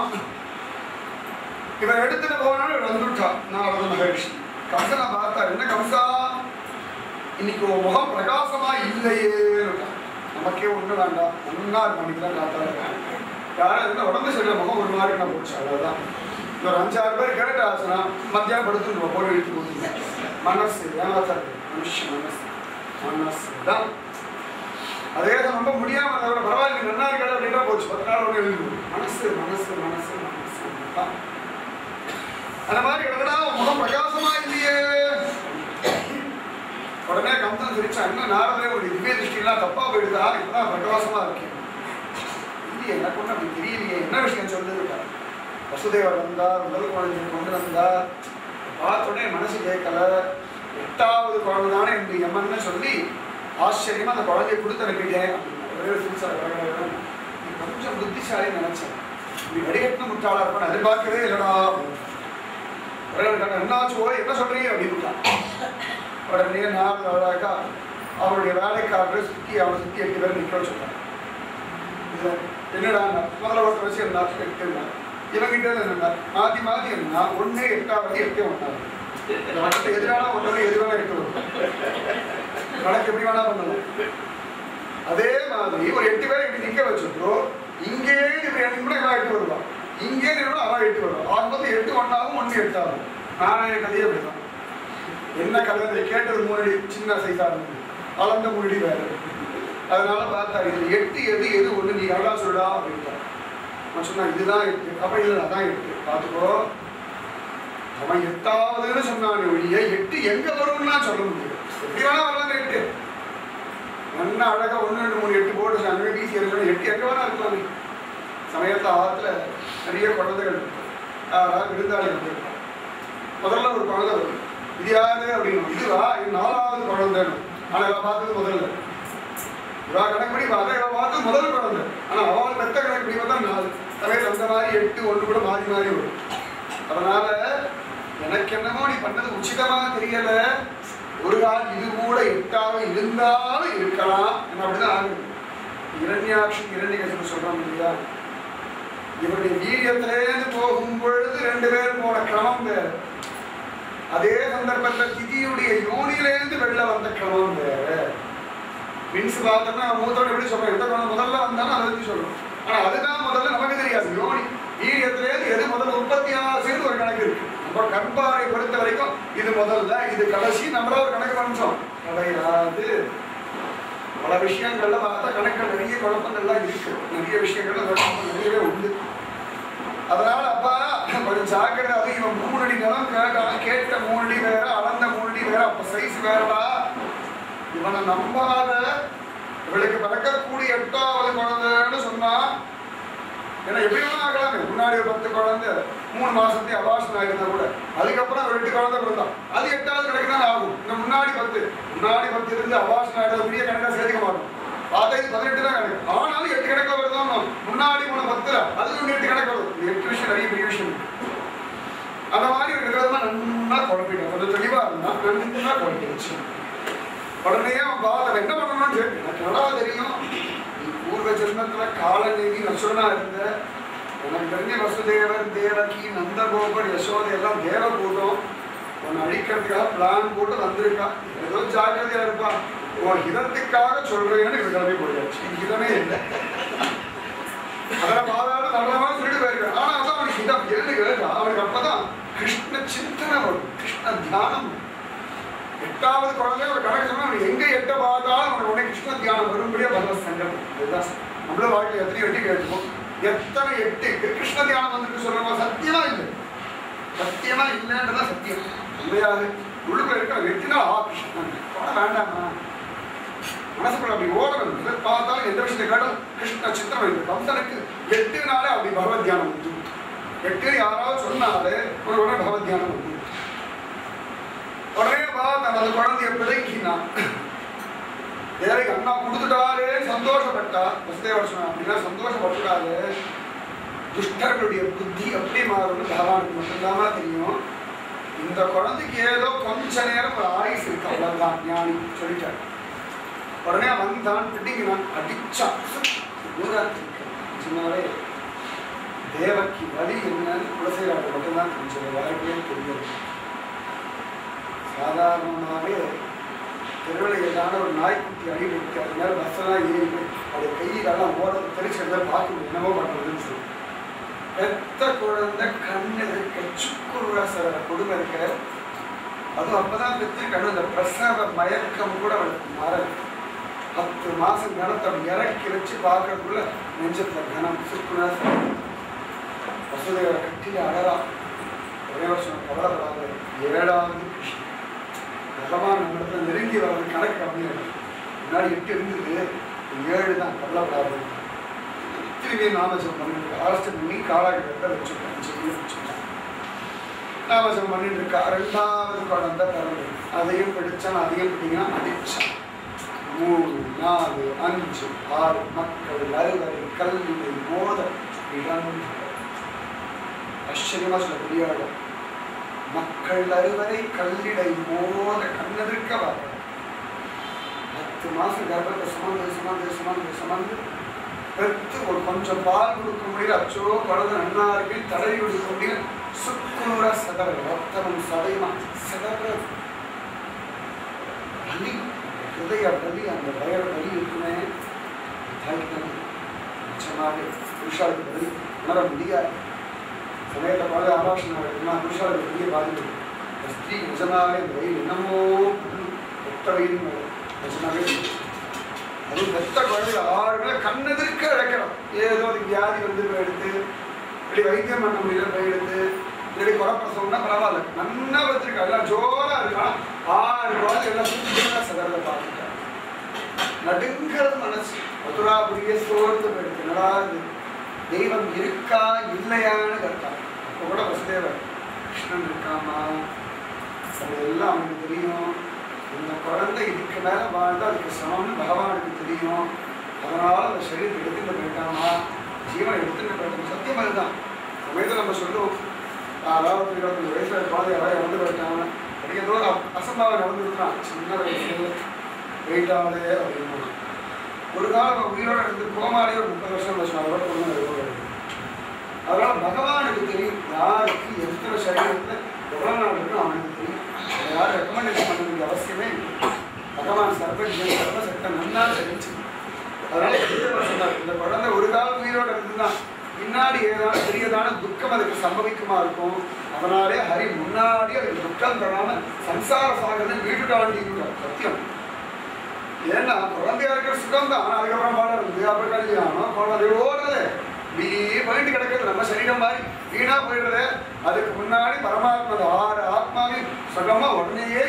இவர் எடுத்துட்டு போனாலும் இவர் வந்துட்டா. நாரத மகர்ஷி கம்சனை பார்த்தார். என்ன கம்சா, இன்னைக்கு ஒரு முகம் பிரகாசமா இல்லையே. நமக்கே ஒண்ணு வேண்டாம், நல்லா பண்ணிக்கலாம் காத்தாரு. யாரும் இருந்தா உடம்பு சரியில்லை, முகம் ஒரு மாதிரி நான் போச்சு, அவ்வளவுதான். ஒரு 5-6 பேர் கேட்டாச்சுன்னா மத்தியானம் படுத்துருவோம், போய் எடுத்து போட்டுங்க. மனசு ஏமாத்தாரு, மனுஷ மனசு மனசு தான். அதே ரொம்ப முடியாம பரவாயில்ல நல்லா இருக்காது அப்படின்னா போச்சு, 10 நாள் ஒன்று எழுதுவோம். மனசு மனசு மனசு மனசு தான். அந்த மாதிரி கிடக்குனா முகம் பிரகாசமா இல்லையே. உடனே கம்சன் சிரிச்சா, என்ன நாரதே ஒரு திவ்ய திருஷ்டிலாம் தப்பா போயிடுதா, இப்பதான் பிரகாசமா இருக்கேன். இல்லையே, எனக்கு ஒன்றும் அப்படி தெரியலையே, என்ன விஷயம் சொல்லுதுக்கா. வசுதேவர் வந்தார், முதல் குழந்தையை கொண்டு வந்தார். பார்த்தோடனே மனசு கேட்கல, 8வது குழந்தை தானே என்று எம்மன்னு சொல்லி ஆச்சரியமா அந்த குழந்தையை கொடுத்து அனுப்பிட்டேன். கொஞ்சம் புத்திசாலி நினைச்சேன், நீ வடிகட்டின முட்டாளா இருப்பான்னு எதிர்பார்க்கவே இல்லடா. என்னாச்சோ, என்ன சொல்றீங்க அப்படின்னு. உடனே நான் அழகா அவருடைய வேலைக்காரரை சுற்றி அவனை சுற்றி 8 பேர் நிற்க வச்சுட்டான். என்னடா முதல்ல ஒருத்தர் வச்சு இருந்தா 8 இருந்தா, இவங்கிட்ட இருந்தா மாத்தி மாத்தி இருந்தா 1 8வது 8 1வது. எதிரான 1 எது வேணா 8 வரும், கணக்கு எப்படி வேணா பண்ணலாம். அதே மாதிரி ஒரு 8 பேரை இப்படி நிற்க வச்சுட்டோம். இங்கே இப்படி 8 வருவான், இங்கே அவன் 8 வருவான். ஆகும்போது 8 1 1 8 ஆகும். நானே கதையை அப்படிதான். என்ன கதை கேட்டது 3 அடி சின்ன சைஸா இருந்தது, அளந்த 3 அடி வேறு. அதனால பார்த்தாரு, இது 8 எது எது 1 நீ எவ்வளோ சொல்லா அப்படின்ட்டா. நான் சொன்னா இதுதான் 8. அப்ப இல்லை அதான் 8 பார்த்துக்கோ. அவன் 8வதுன்னு சொன்னான் ஒழிய 8 எங்க வரும்னா சொல்ல முடியாது. எப்படி வேணா வரலாம் 8. நல்லா அழகா 1 2 3 8 போட்டு அங்கே பிசி இருக்கணும். 8 எங்க வேணா இருக்கலாம். சமயத்தில் ஆற்றுல நிறைய குழந்தைகள் இருக்கும், யாராவது விருந்தாளிகள் இருக்கும். முதல்ல ஒரு குழந்தை வரும், இது யாரு அப்படின்னு. இதுவா இது 4வது குழந்தைன்னு. ஆனால் இவன் பார்த்தது முதல்ல. இவா கணக்குப்படி அதை இவன் பார்த்து முதல் குழந்தை. ஆனால் அவள் பெத்த கணக்குப்படி பார்த்தா 4. சமயத்தில் அந்த மாதிரி 8 1 கூட மாறி மாறி வரும். அதனால எனக்கு என்னமோ நீ பண்ணது உச்சிதமாக தெரியல. ஒரு கால் இது கூட 8ஆக இருந்தாலும் இருக்கலாம். என்ன அப்படிதான் ஆகுது. இரண்யாட்சி இரண்யகசிபு சொல்றான் இல்லையா, இவருடைய வீரியத்திலேருந்து போகும் பொழுது 2 பேரும் போன கிரமம் வேறு. அதே சந்தர்ப்பத்தில் திதியுடைய யோனியிலேருந்து வெளில வந்த கிரமம் வேறு. மீன்ஸ் பார்த்தோம்னா மூத்தோட எப்படி சொல்றோம், எந்த குழந்தை முதல்ல வந்தாலும் அதை பற்றி சொல்றோம். ஆனால் அதுதான் முதல்ல நமக்கு தெரியாது. யோனி வீரியத்திலேருந்து எது முதல்ல உற்பத்தியாக சேர்ந்து ஒரு கணக்கு இருக்கு. அப்போ கண்பாரை பொறுத்த வரைக்கும் இது முதல்ல இது கடைசி நம்மளா ஒரு கணக்கு பண்ணிச்சோம் கிடையாது. பல விஷயங்கள்ல பார்த்தா கணக்கில் நிறைய குழப்பங்கள்லாம் இருக்கு, நிறைய விஷயங்கள்ல நிறையவே உண்டு. அதனால அப்பா கொஞ்சம் ஜாக்கிரதை. இவன் 3 அடி நிலம் கேட்டான், கேட்ட அப்ப சைஸ் வேறடா. இவனை நம்பாத, இவளுக்கு பிறக்கக்கூடிய 8வது குழந்தைன்னு சொன்னா, ஏன்னா எப்படி வேணா ஆகலாமே. முன்னாடி 10 குழந்தை 3 மாசத்தையும் அபாஷன் ஆகிருந்தா கூட அதுக்கப்புறம் 2 குழந்தை பிறந்தான், அது 8வது கிடைக்குதான் ஆகும். இந்த முன்னாடி 10 இருந்து அபாஷன் ஆகிடுறது பெரிய கணக்காக சேர்த்துக்க மாட்டோம். பார்த்தா இது 18 தான் கிடைக்கும். ஆனாலும் 8 கணக்கில் வருதான். முன்னாடி 10 அது 8 கணக்கு வரும். 8 விஷயம் நிறைய பெரிய விஷயம். அந்த மாதிரி இருக்கிறதா நன்னா குழப்பிடும். கொஞ்சம் தெளிவா இருந்தா நன்னா குழப்பிடுச்சு. உடனே அவன் பாவத்தை என்ன பண்ணணும்னு கேட்டு, எனக்கு நல்லா தெரியும் நீ பூர்வ ஜென்மத்துல காலநேவி நசுரனா இருந்த. எனக்கு தெரிஞ்ச வசுதேவர், தேவகி, நந்தகோபர், யசோதை எல்லாம் தேவபூதம் உன்னை அழிக்கிறதுக்காக பிளான் போட்டு வந்திருக்கா. ஏதோ ஜாக்கிரதையா இருப்பா, உன் ஹிதத்துக்காக சொல்றேன்னு கிளம்பி போயாச்சு. ஹிதமே இல்லை. அதெல்லாம் பாதாள நல்லமா சொல்லிட்டு போயிருக்கேன். ஆனா அதான் அவனுக்கு ஹிதம் எழுந்து கேட்டா அவனுக்கு அப்பதான் கிருஷ்ண சிந்தனை வரும், கிருஷ்ண தியானம். 8வது குழந்தை ஒரு கணக்கு சொன்னா அவன் எங்க 8 பார்த்தாலும் அவனுக்கு உடனே கிருஷ்ண தியானம் வரும்படியா பகவத் சங்கல்பம். இதுதான் நம்மள வாழ்க்கையில் எத்தனை 8 கேட்டுப்போம். எத்தனை 8 கிருஷ்ண தியானம் வந்துட்டு சொல்றோம். சத்தியமா இல்லை, சத்தியமா இல்லைன்றதான் சத்தியம். இல்லையாது உள்ளுக்குள்ள இருக்கிற வெற்றினா கிருஷ்ணன் வேண்டாமா மனசுக்குள்ள அப்படி ஓடணும். இதை பார்த்தாலும் எந்த விஷயத்தை கேட்டாலும் கிருஷ்ண சித்திரம் இருக்கு. கம்சனுக்கு 8 நாளே அப்படி பகவத் தியானம் வந்து 8 யாராவது சொன்னாலே ஒரு உடனே பகவத் தியானம் வந்து உடனே பார்த்தா அந்த குழந்தைய பிழைக்கினான். தேவை அண்ணா கொடுத்துட்டாலே சந்தோஷப்பட்டா. வசுதேவர் சொன்னா அப்படின்னா சந்தோஷப்பட்டுட்டாலே துஷ்டர்களுடைய புத்தி அப்படி மாறும்னு பகவானுக்கு மட்டும்தான் தெரியும். இந்த குழந்தைக்கு ஏதோ கொஞ்ச நேரம் ஒரு ஆயுசு இருக்கு, அவ்வளவுதான் ஞானி சொல்லிட்டாரு. உடனே வந்தான், பிடிங்கினான், அடிச்சான். சொன்னாலே தேவக்கு வலி என்னன்னு குலசேகராக மட்டும்தான் கொஞ்சம் வாழ்க்கையே தெரியாது. சாதாரணமாகவே தெருவில் ஏதான ஒரு நாய்க்குட்டி அடிட்டு இருக்கு, அது மேலே பஸ்ஸெல்லாம் ஏறி அது கையிலெல்லாம் ஓட தெரிச்சதை பார்க்கணும் என்னவோ பண்ணுறதுன்னு சொல்லி பெத்த குழந்தை கண்ணு இருக்க சுக்குருவாசர கொடுமை இருக்க. அதுவும் அப்பதான் பெற்று கண்ணு அந்த பிரசவ மயக்கம் கூட அவளுக்கு மாறல. 10 மாசம் கணத்தை இறக்கி வச்சு பார்க்கறதுக்குள்ள நெஞ்சத்துல கனம் சுக்குருவாசர. வசுதேவரை கட்டில அழகா ஒரே வருஷம் கவலைப்படாத. 7வது கிருஷ்ணன் பகவான் நம்ம இடத்துல நெருங்கி வர்றது கணக்கு கம்மியாக. முன்னாடி 8 இருந்தது, 7 தான். கவலைப்படாது. திரும்பி நாமஜம் பண்ணிட்டு அரசு பண்ணி காலாகிட்ட வச்சுருக்கேன். நாமஜம் பண்ணிட்டு இருக்கா. 2வது குழந்தை பிறகு அதையும் பிடிச்சான். அதையும் பிடிங்கன்னா அடிச்சான். 3, 4, 5, 6 மக்கள் அறுவரை கல்வி மோத இழந்து. ஆச்சரியமா சொல்ல முடியாது. மக்கள் அறுவரை கல்லிடை மோத கண்ணெதிர்க்க வர 10 மாசம் கர்ப்பத்தை சுமந்து பெற்று ஒரு கொஞ்சம் பால் கொடுக்க முடியல. அச்சோ குழந்தை நன்னா இருக்கு தடவி கொடுக்க முடியல. சுக்குநூறா சதற ரத்தமும் சதையுமா சதற வலி, ஹிருதய வலி, அந்த வயற வலி இருக்குமே தாய்க்கு நிச்சயமாக புருஷாவுக்கு வலி உணர முடியாது. சமயத்தை பார்த்து ஆலோசனை இருக்குன்னா புருஷாவுக்கு பெரிய பாதிப்பு. ஸ்திரீ நிஜமாவே இந்த வயல் என்னமோ ஒத்த வயல் நிஜமாவே. அதுவும் பெத்த குழந்தை 6 பேர் கண்ணெதிர்க்க இழக்கிறோம். ஏதோ அது வியாதி வந்து எடுத்து இப்படி வைத்தியம் பண்ண முடியல போயிடுது. இப்படி குறப்பிரசவம்னா பரவாயில்ல, நன்னா வச்சிருக்கா, எல்லாம் ஜோரா இருக்கான். 6 குழந்தை எல்லாம் சுத்தமா சதறத பார்த்துட்டாங்க. நடுங்கிறது மனசு. மதுராபுரிய சோர்ந்து போயிடுது. என்னடா தெய்வம் இருக்கா இல்லையான்னு கேட்டான். அப்போ கூட வசுதேவர் கிருஷ்ணன் இருக்காமா அதெல்லாம் அவனுக்கு தெரியும். இந்த குழந்தை இதுக்கு மேலே வாழ்ந்தால் அதுக்கு சமம்னு பகவானுக்கு தெரியும். அதனால அந்த சரீரத்தை எடுத்துட்டு போயிட்டாமா, ஜீவனை எடுத்துட்டு போயிட்டாங்க. சத்தியம் அதுதான். சமயத்தில் நம்ம சொல்லுவோம், அதாவது 25 வயசுல குழந்தை யாராவது இறந்து போயிட்டாங்க. எனக்கு ஏதோ அசம்பாவம் நடந்துருக்கான் சின்ன வயசுல போயிட்டாலே அப்படின்னு. ஒரு காலம் உயிரோடு இருந்து கோமாலே ஒரு 30 வருஷம் வச்சு அதோட பொண்ணு இருக்கும். அதனால பகவானுக்கு தெரியும் யாருக்கு எத்தனை சரீரத்தில் எவ்வளோ நாள் இருக்குன்னு அவனுக்கு தெரியும். யாரும் ரெக்கமெண்டேஷன் பண்ண வேண்டிய அவசியமே இல்லை. பகவான் சர்வஜன் சர்வசக்தன் நன்னா தெரிஞ்சு. அதனால சொன்னார், இந்த குழந்தை ஒரு காலம் உயிரோடு இருந்துதான் பின்னாடி ஏதாவது பெரியதான துக்கம் அதுக்கு சம்பவிக்குமா இருக்கும். அதனாலே ஹரி முன்னாடி அதுக்கு துக்கம் தராம சம்சார சாகரத்தை வீட்டு தாண்டிக்கிறார். சத்தியம். ஏன்னா குழந்தையா இருக்கிற சுகம் தான். அதுக்கப்புறம் பாடம் இருந்து அப்புறம் கல்யாணம் குழந்தை ஓடுறது நீ போயிட்டு கிடக்கிறது நம்ம சரீரம் மாதிரி வீணா போயிடுறது. அதுக்கு முன்னாடி பரமாத்மா 6 ஆத்மாவையும் சுகமா உடனேயே எடுத்துடா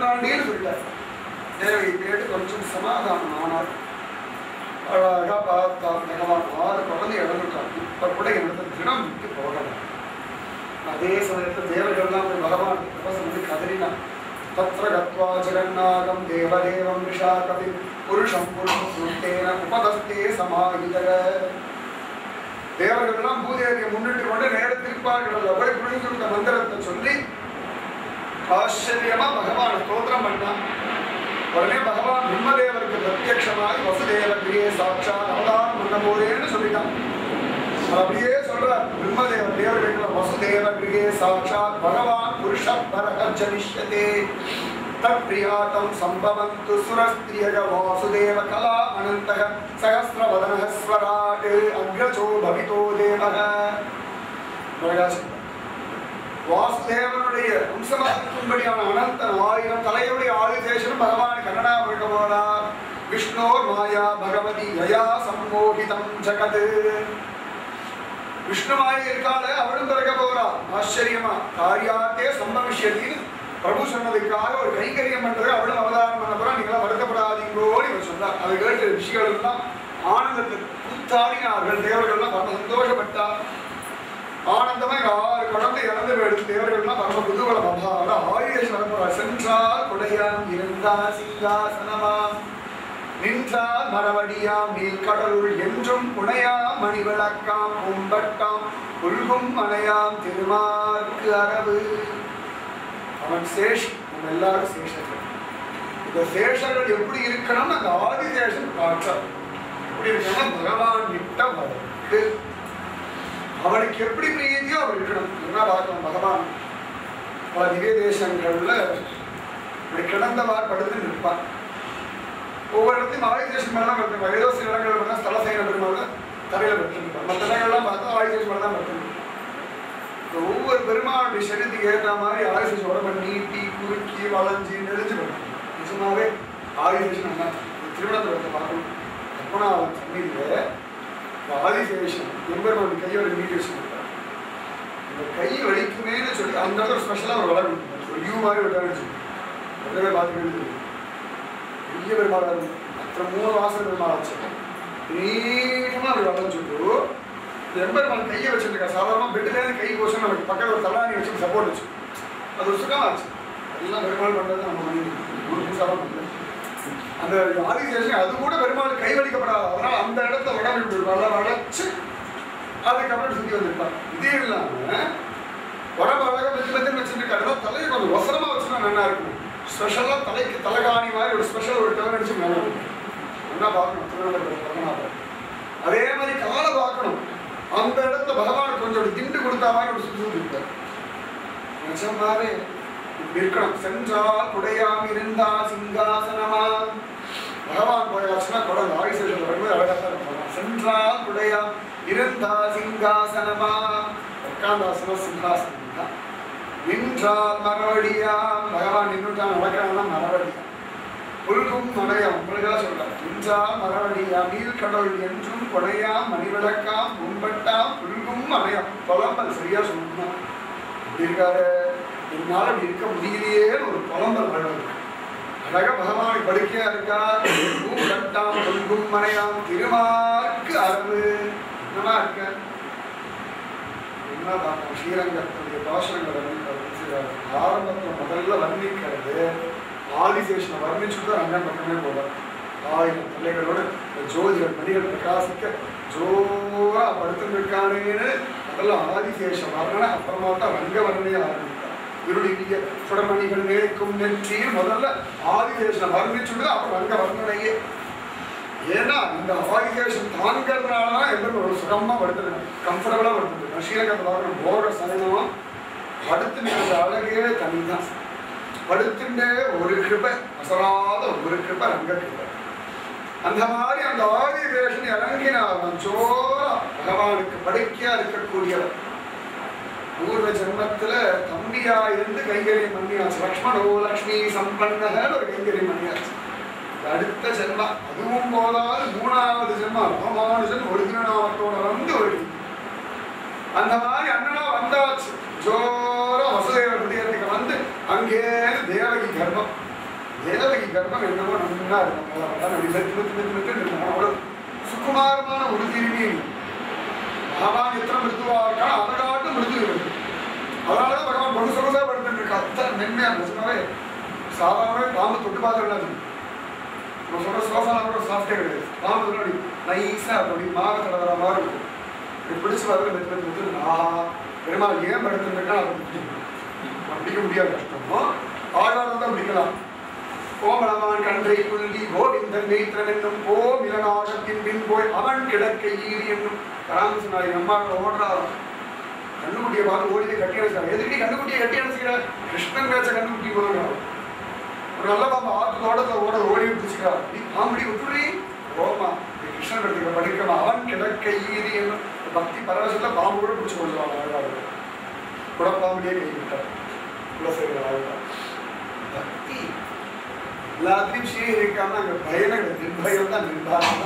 வேண்டாண்டின்னு சொல்லிட்டார். தேவகி கேட்டு கொஞ்சம் சமாதானம் ஆனார். அழகா பார்த்தா பகவான் 6 குழந்தை இழந்துட்டார். இப்ப கூட என்னோட தினம் விட்டு போகல. அதே சமயத்தில் தேவர்கள்லாம் போய் பகவான் தபஸ் வந்து கதறினார். தத்ர கத்வா ஜெகநாதம் தேவதேவம் ரிஷா கவி புருஷம் புருஷம் சுத்தேன உபதஸ்தே சமாஹிதர. தேவர்கள்லாம் பூதேவியை முன்னிட்டு கொண்டு நேர திருப்பார்கள் போய் புரிஞ்சுட்ட மந்திரத்தை சொல்லி ஆச்சரியமா பகவான் ஸ்தோத்திரம் பண்ணான். உடனே பகவான் பிரம்மதேவருக்கு பிரத்யட்சமாக வசுதேவ கிரியே சாட்சா அவதாரம் பண்ண போதேன்னு சொல்லிட்டான். அப்படியே சொல்றார் பிரம்மதேவ தேவர்கள் வசுதேவ கிரியே சாட்சாத் பகவான் புருஷ பரகஜனிஷ்யதே தத்பிரியாதம் சம்பவந்து சுரஸ்திரியக வாசுதேவ கலா அனந்தக சகஸ்ரவதனக ஸ்வராட் அக்ரஜோ பவிதோ தேவக. வாசுதேவனுடைய வம்சமாக இருக்கும்படியான அனந்தன் 1000 தலையுடைய ஆதிசேஷனும் பகவான் கண்ணனா பிறக்க போனார். விஷ்ணோர் மாயா பகவதி யயா சம்மோகிதம் ஜகத். விஷ்ணு மாயை இருக்காளே அவளும் பிறக்க போறா. ஆச்சரியமா காரியாத்தே சம்பவிஷ்யத்தின்னு பிரபு சொன்னதுக்காக ஒரு கைங்கரியம் பண்றது அவளும் அவதாரம் பண்ண போறா. நீங்களாம் வருத்தப்படாதீங்கோன்னு இவர் சொன்னார். அதை கேட்டு ரிஷிகள் எல்லாம் ஆனந்தத்தில் கூத்தாடினார்கள். தேவர்கள்லாம் பரம சந்தோஷப்பட்டா. ஆனந்தமா 6 குழந்தை இறந்து போயிடுச்சு. தேவர்கள்லாம் பரம குதூகலம். அபார ஆயுதேஸ்வரர் சென்றார் குடையாம் இருந்தா சிங்காசனமாம் நின்றார் மரவடியாம் நீல்கடலுள் என்றும் புனையாம் மணிவிளக்காம் பூம்பட்டாம் உள்கும் மனையாம் திருமார்க்கு அரவு. அவன் சேஷி, நம்ம எல்லாரும் சேஷர்கள். இந்த சேஷர்கள் எப்படி இருக்கணும்னு அந்த ஆதிசேஷன் பார்த்தார். எப்படி இருக்கணும்? பகவான் விட்ட வழக்கு அவனுக்கு எப்படி பிரீதியோ அவர் இருக்கணும். என்ன பார்க்கணும்? பகவான் பல திவ்ய தேசங்கள்ல இப்படி கிடந்தவார் படுத்து நிற்பார். ஒவ்வொரு இடத்தையும் ஆயுதேஷன் மேலாம் படுத்துருப்பார். ஏதோ சில இடங்கள் பார்த்தா ஸ்தலசேன பெருமாள் தரையில படுத்துருப்பார். மற்ற இடங்கள்லாம் பார்த்தா ஆயுதேஷன் மேலே தான் படுத்துருப்பார். ஒவ்வொரு பெருமாளுடைய சரீரத்துக்கு ஏற்ற மாதிரி ஆயுதேஷன் உடம்பை நீட்டி குறுக்கி வளைஞ்சி நெளிஞ்சு படுத்தும். நிஜமாவே ஆயுதேஷன் என்ன திருவனந்தபுரத்தை பார்க்கணும். பத்மநாபன் சந்நிதியில ஆதிசேஷன் எம்பெருமான் கையோட நீட்டி வச்சுருக்காரு. இந்த கை வலிக்குமேனு சொல்லி அந்த இடத்துல ஸ்பெஷலாக ஒரு வளர்ந்து ஒரு யூ மாதிரி விட்டான்னு சொல்லி அதவே பார்த்துக்கிட்டு பெரிய பெருமாள் அத்தனை 3 வாசல் பெருமாள் ஆச்சு. நீட்டமாக அப்படி வளைஞ்சுட்டு எம்பெருமான் கையை வச்சுருக்கா. சாதாரணமாக பெட்டுலேருந்து கை போச்சு நமக்கு பக்கத்தில் ஒரு தலாணி வச்சு சப்போர்ட் வச்சு அது ஒரு சுகமாச்சு. அதெல்லாம் பெருமாள் பண்ணுறது நம்ம ஒரு புதுசாக பண்ணல. அந்த ஆதிசேஷன் அது கூட பெருமாள் கை வலிக்கப்படாது. அதனால அந்த இடத்த உடம்பு வளைச்சு அதுக்கப்புறம் சுற்றி வந்திருப்பார். இதே இல்லாம உடம்பு அழகாக மெத்து வச்சுருக்காரு. தலையை கொஞ்சம் வசனமாக வச்சுன்னா நல்லா இருக்கும். ஸ்பெஷலாக தலைக்கு தலைகாணி மாதிரி ஒரு ஸ்பெஷல் ஒரு டேர்ன் அடிச்சு மேலே என்ன பார்க்கணும் திருவண்ணாமலை. அதே மாதிரி காலை பார்க்கணும். அந்த இடத்துல பகவான் கொஞ்சம் திண்டு கொடுத்தா மாதிரி ஒரு சுற்றி இருப்பார். நிஜமாவே இருக்கணும். சென்றால் குடையாம் இருந்தா சிங்காசனமா. பகவான் போயாச்சுன்னா குடல் ஆயுசேஷன் வரும்போது அழகாக இருப்பாங்க. சென்றால் குடையாம் இருந்தா சிங்காசனமா. உட்காந்தாசனம் சிங்காசனம் தான். நின்றால் மரவடியாம். பகவான் நின்றுட்டான் நடக்கிறான்னா மரவடியாம். புல்கும் மனையாம் உங்களுக்காக சொல்றார். நின்றால் மரவடியாம் நீல்கடல் என்றும் கொடையாம் மணிவிளக்காம் கும்பட்டாம் புல்கும் மனையாம். புலம்பல் சரியா சொல்லணும். இப்படி இருக்காரு. என்னால் அப்படி இருக்க முடியலையே ஒரு புலம்பல் வளர்ந்து அழகா பகவானுக்கு படுக்கையா இருக்கா. பூங்கட்டாம் புல்கும் மனையாம் திருமார்க்கு அரவு. என்னமா இருக்க என்ன பார்க்கணும்? ஸ்ரீரங்கத்துடைய பாஷணங்களை ஆரம்பத்தில் முதல்ல வர்ணிக்கிறது ஆதிசேஷனை வர்ணிச்சுட்டு ரங்கன் பக்கமே போவார். 1000 பிள்ளைகளோடு ஜோதிகள் மணிகள் பிரகாசிக்க ஜோரா படுத்துருக்கானேன்னு முதல்ல ஆதிசேஷன் வர்ணனை. அப்புறமா தான் ரங்க வர்ணனையை ஆரம்பித்தார். இருடிய சுடமணிகள் நேர்க்கும் நெற்றியும் முதல்ல ஆதிசேஷனை வர்ணிச்சுட்டு அப்புறம் ரங்க வர்ணனையே. ஏன்னா இந்த ஆதிசேஷன் தாங்கிறதுனாலதான் எல்லாரும் ஒரு சுகமா படுத்துருக்காங்க. கம்ஃபர்டபுளா படுத்துருக்கு. ஸ்ரீரங்கத்தை பார்க்கணும். போக சரணம் படுத்து நிற்கிற அழகே தனிதான். படுத்துட்டே ஒரு கிருபை அசராத ஒரு கிருபை ரங்க கிருபை. அந்த மாதிரி அந்த ஆதிசேஷன் இறங்கினார். சோரா பகவானுக்கு படுக்கையா இருக்கக்கூடியவர். பூர்வ ஜென்மத்துல தம்பியா இருந்து கைங்கரியம் பண்ணியாச்சு. லக்ஷ்மணோ லக்ஷ்மி சம்பன்னக ஒரு கைங்கரியம் பண்ணியாச்சு. அடுத்த ஜென்மா அதுவும் போதாது 3வது ஜென்மா ராமானுஜன் ஒரு திருநாமத்தோட வந்து ஒரு அந்த மாதிரி அண்ணனா வந்தாச்சு. ஜோரா வசுதேவ ஹிருதயத்துக்கு வந்து அங்கே தேவகி கர்ப்பம் தேவகி கர்ப்பம் என்னவோ நன்னா இருக்கும். அவ்வளவு சுகுமாரமான ஒரு திரும்பி பகவான் எத்தனை மிருதுவா இருக்கா அதை காட்டும் மிருது இருக்கு. அதனாலதான் பகவான் பொண்ணு சொகுசா படுத்துட்டு இருக்கா. அத்தனை மென்மையா நிஜமாவே சாதாரணவே பாம்பு தொட்டு பார்த்து நம்ம சொல்ற சோஃபாலாம் கூட சாஃப்டே கிடையாது. பாம்பு அப்படி நைஸா அப்படி மாக தடவர மாதிரி இருக்கும். இப்படி பிடிச்சு பார்த்து மெத்து ஆஹா பெருமாள் ஏன் படுத்துருக்கா பிடிக்க முடியாது, கஷ்டமோ ஆழ்வாரம் தான் பிடிக்கலாம். கோமளவான் கன்றை புல்கி கோவிந்தன் நேத்திரன் என்னும் கோமிலநாகத்தின் பின் போய் அவன் கிடக்கை ஈரி என்னும் ராமசுனாரி அம்மாவை ஓடுறாராம். கண்ணுக்குட்டியை பார்த்து ஓடியை கட்டி அணைச்சாங்க. எதுக்கு கண்ணுக்குட்டியை கட்டி அணைச்சிக்கிற? கிருஷ்ணன் பேச்ச கண்ணுக்குட்டி போகிறான். ஒரு நல்ல பாம்பு ஆற்று தோட்டத்தில் ஓடி பிடிச்சிக்கிறா. நீ பாம்படி விட்டுறி ஓமா கிருஷ்ணன் எடுத்துக்க படிக்கமா அவன் கிடக்கை ஈரி என்னும் பக்தி பரவசத்துல பாம்பு கூட பிடிச்சி கொள்ளுவாங்க. குடப்பாம்படியே கைவிட்டார் குலசேகர பக்தி எல்லாத்தையும் ஸ்ரீஹரிக்காம அங்க பயணம் நிர்பயம் தான் நிர்பாகம்.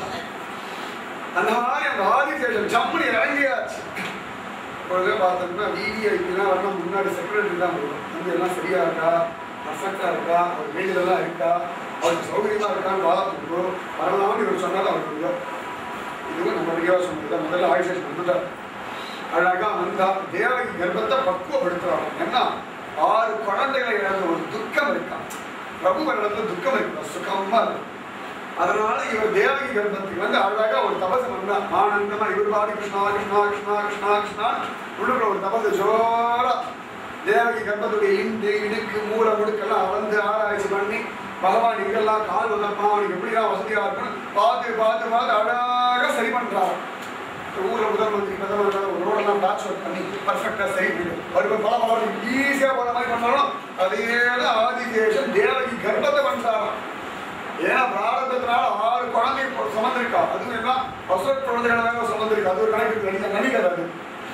அந்த மாதிரி அந்த ஆதிசேஷன் ஜம்முனி இறங்கியாச்சு. இப்பொழுதே பார்த்தோம்னா விவிஐபிலாம் வரணும் முன்னாடி செக்ரட்டரி தான் போகும். அங்கே எல்லாம் சரியா இருக்கா, பர்ஃபெக்டா இருக்கா, அவர் வீடுலாம் இருக்கா, அவருக்கு சௌகரியமா இருக்கான்னு பார்த்துட்டு வரலாம்னு இவர் சொன்னாலும் அவருக்கு இதுவும் நம்ம பெரியவா சொன்னது. முதல்ல ஆதிசேஷன் வந்துட்டார். அழகா வந்தா தேவகி கர்ப்பத்தை பக்குவப்படுத்துறாங்க. ஏன்னா 6 குழந்தைகளை இழந்த ஒரு துக்கம் இருக்கான். பிரபு வருடத்துல துக்கம் இருக்கு, சுகமா இருக்கு. அதனால இவர் தேவகி கர்ப்பத்துக்கு வந்து அழகா ஒரு தபசு பண்ணா. ஆனந்தமா இவர் பாடி கிருஷ்ணா கிருஷ்ணா கிருஷ்ணா கிருஷ்ணா கிருஷ்ணா உள்ளுக்குள்ள ஒரு தபசு ஜோரா தேவகி கர்ப்பத்துடைய இண்டு இடுக்கு மூளை முடுக்கெல்லாம் அளந்து ஆராய்ச்சி பண்ணி பகவான் இங்கெல்லாம் கால் வந்தப்பா அவனுக்கு எப்படிலாம் வசதியா இருக்குன்னு பார்த்து பார்த்து பார்த்து அழகாக சரி பண்றாரு. ஊர்ல முதல் மந்திரி பிரதமர் ஒரு ரோடெல்லாம் பேட்ச் ஒர்க் பண்ணி பர்ஃபெக்டா சரி பண்ணிடும். அவருக்கு பல பல ஈஸியா போற மாதிரி பண்ணாலும் அதேதான் ஆதிசேஷன் தேவகி கர்ப்பத்தை பண்றாராம். ஏன்னா பிராரதத்தினால 6 குழந்தை சுமந்திருக்கா. அதுவும் என்ன பசு குழந்தைகளாக சுமந்திருக்கா. அது ஒரு கணக்கு நடிக்கிறது.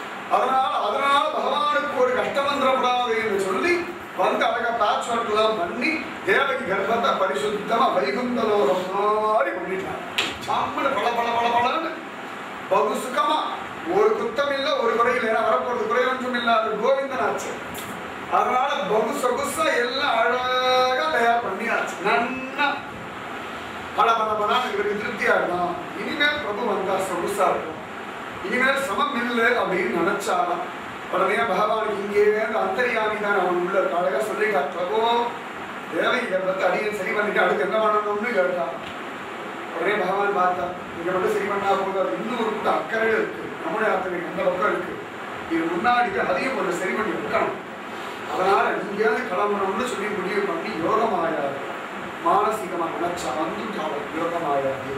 அதனால பகவானுக்கு ஒரு கஷ்டம் வந்துடக்கூடாது என்று சொல்லி வந்து அழகா பேட்ச் ஒர்க் எல்லாம் பண்ணி தேவகி கர்ப்பத்தை பரிசுத்தமா வைகுந்தலோகம் மாதிரி பண்ணிட்டாங்க. சாம்பல் பல பல பல பலன்னு பகு சுகமா ஒரு குத்தம் இல்லை ஒரு குறையில். ஏன்னா வரப்போறது குறைவன்றும் இல்லாத கோவிந்தன் ஆச்சு. அதனால பகு சொகுசா எல்லாம் அழகா தயார் பண்ணியாச்சு. நன்னா பல பல பல இவருக்கு திருப்தியா இருக்கும். இனிமேல் பிரபு வந்தா சொகுசா இருக்கும். இனிமேல் சமம் இல்லை அப்படின்னு நினைச்சாலும் உடனே பகவான் இங்கே அந்தரியாமி தான் அவன் உள்ள அழகா சொல்லிக்கா. பிரபு தேவகி கர்ப்பத்தை அடியை சரி பண்ணிட்டு அடுத்து என்ன பண்ணணும்னு கேட்டான். உடனே பகவான் பார்த்தா இங்க மட்டும் சரி பண்ணா போது இன்னும் ஒரு கூட்டம் அக்கறையில் இருக்கு. நம்முடைய அத்தனை அந்த பக்கம் இருக்கு. இது முன்னாடி அதையும் கொஞ்சம் சரி பண்ணி வைக்கணும். அதனால இங்கேயாவது கிளம்பணும்னு சொல்லி முடிவு பண்ணி யோகமாயாது மானசீகமா நினைச்சா வந்துட்டாலும் யோகமாயாது.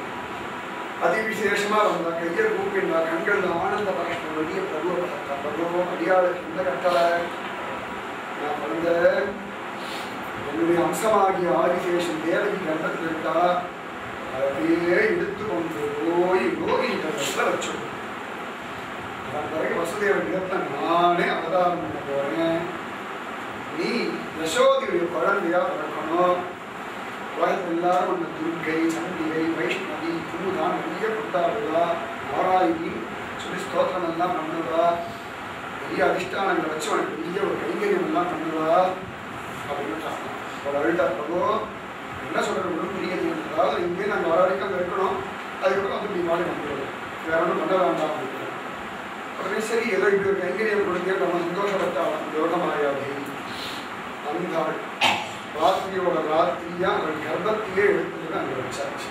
அதிவிசேஷமா வந்தா கையை கூப்பிண்டா கண்கள் ஆனந்த பரஷ்டம் வெளிய பிரபுவ பார்த்தா. பிரபுவோ அடியாளுக்கு இந்த கட்டளை நான் வந்த என்னுடைய அம்சமாகிய ஆதிசேஷன் தேவகி கர்ப்பத்தில் இருக்கா. அப்படியே எடுத்து கொண்டு போய் ரோகிணி கர்ப்பத்தில் வச்சிடும். அதன் பிறகு வசுதேவன் இடத்துல நானே அவதாரம் பண்ண போறேன். நீ யசோதியுடைய குழந்தையா பிறக்கணும். உலகத்தில் எல்லாரும் அந்த துர்கை சண்டிகை வைஷ்ணவி பூதான் நிறைய கொண்டாடுவா. நாராயணி சொல்லி ஸ்தோத்திரம் எல்லாம் பண்ணுவா. பெரிய அதிஷ்டானங்களை வச்சு உனக்கு பெரிய ஒரு கைங்கரியம் எல்லாம் பண்ணுவா அப்படின்னு ஒரு அழுதா. பிரபு என்ன சொல்றது புரியுது. அதாவது இங்கே நாங்கள் வர வரைக்கும் அங்கே இருக்கணும். அதுக்கப்புறம் வந்து இப்படி மாறி வந்துடுவோம். வேற ஒன்றும் பண்ண வேண்டாம் அப்படின்னு. உடனே சரி ஏதோ இப்படி ஒரு கைங்கரியம் கொடுங்க நம்ம சந்தோஷப்பட்டாலும் யோகமாயாதே வந்தாள். ராத்திரியோட ராத்திரியா அவள் கர்ப்பத்திலே எடுத்துட்டு அங்கே வச்சாச்சு.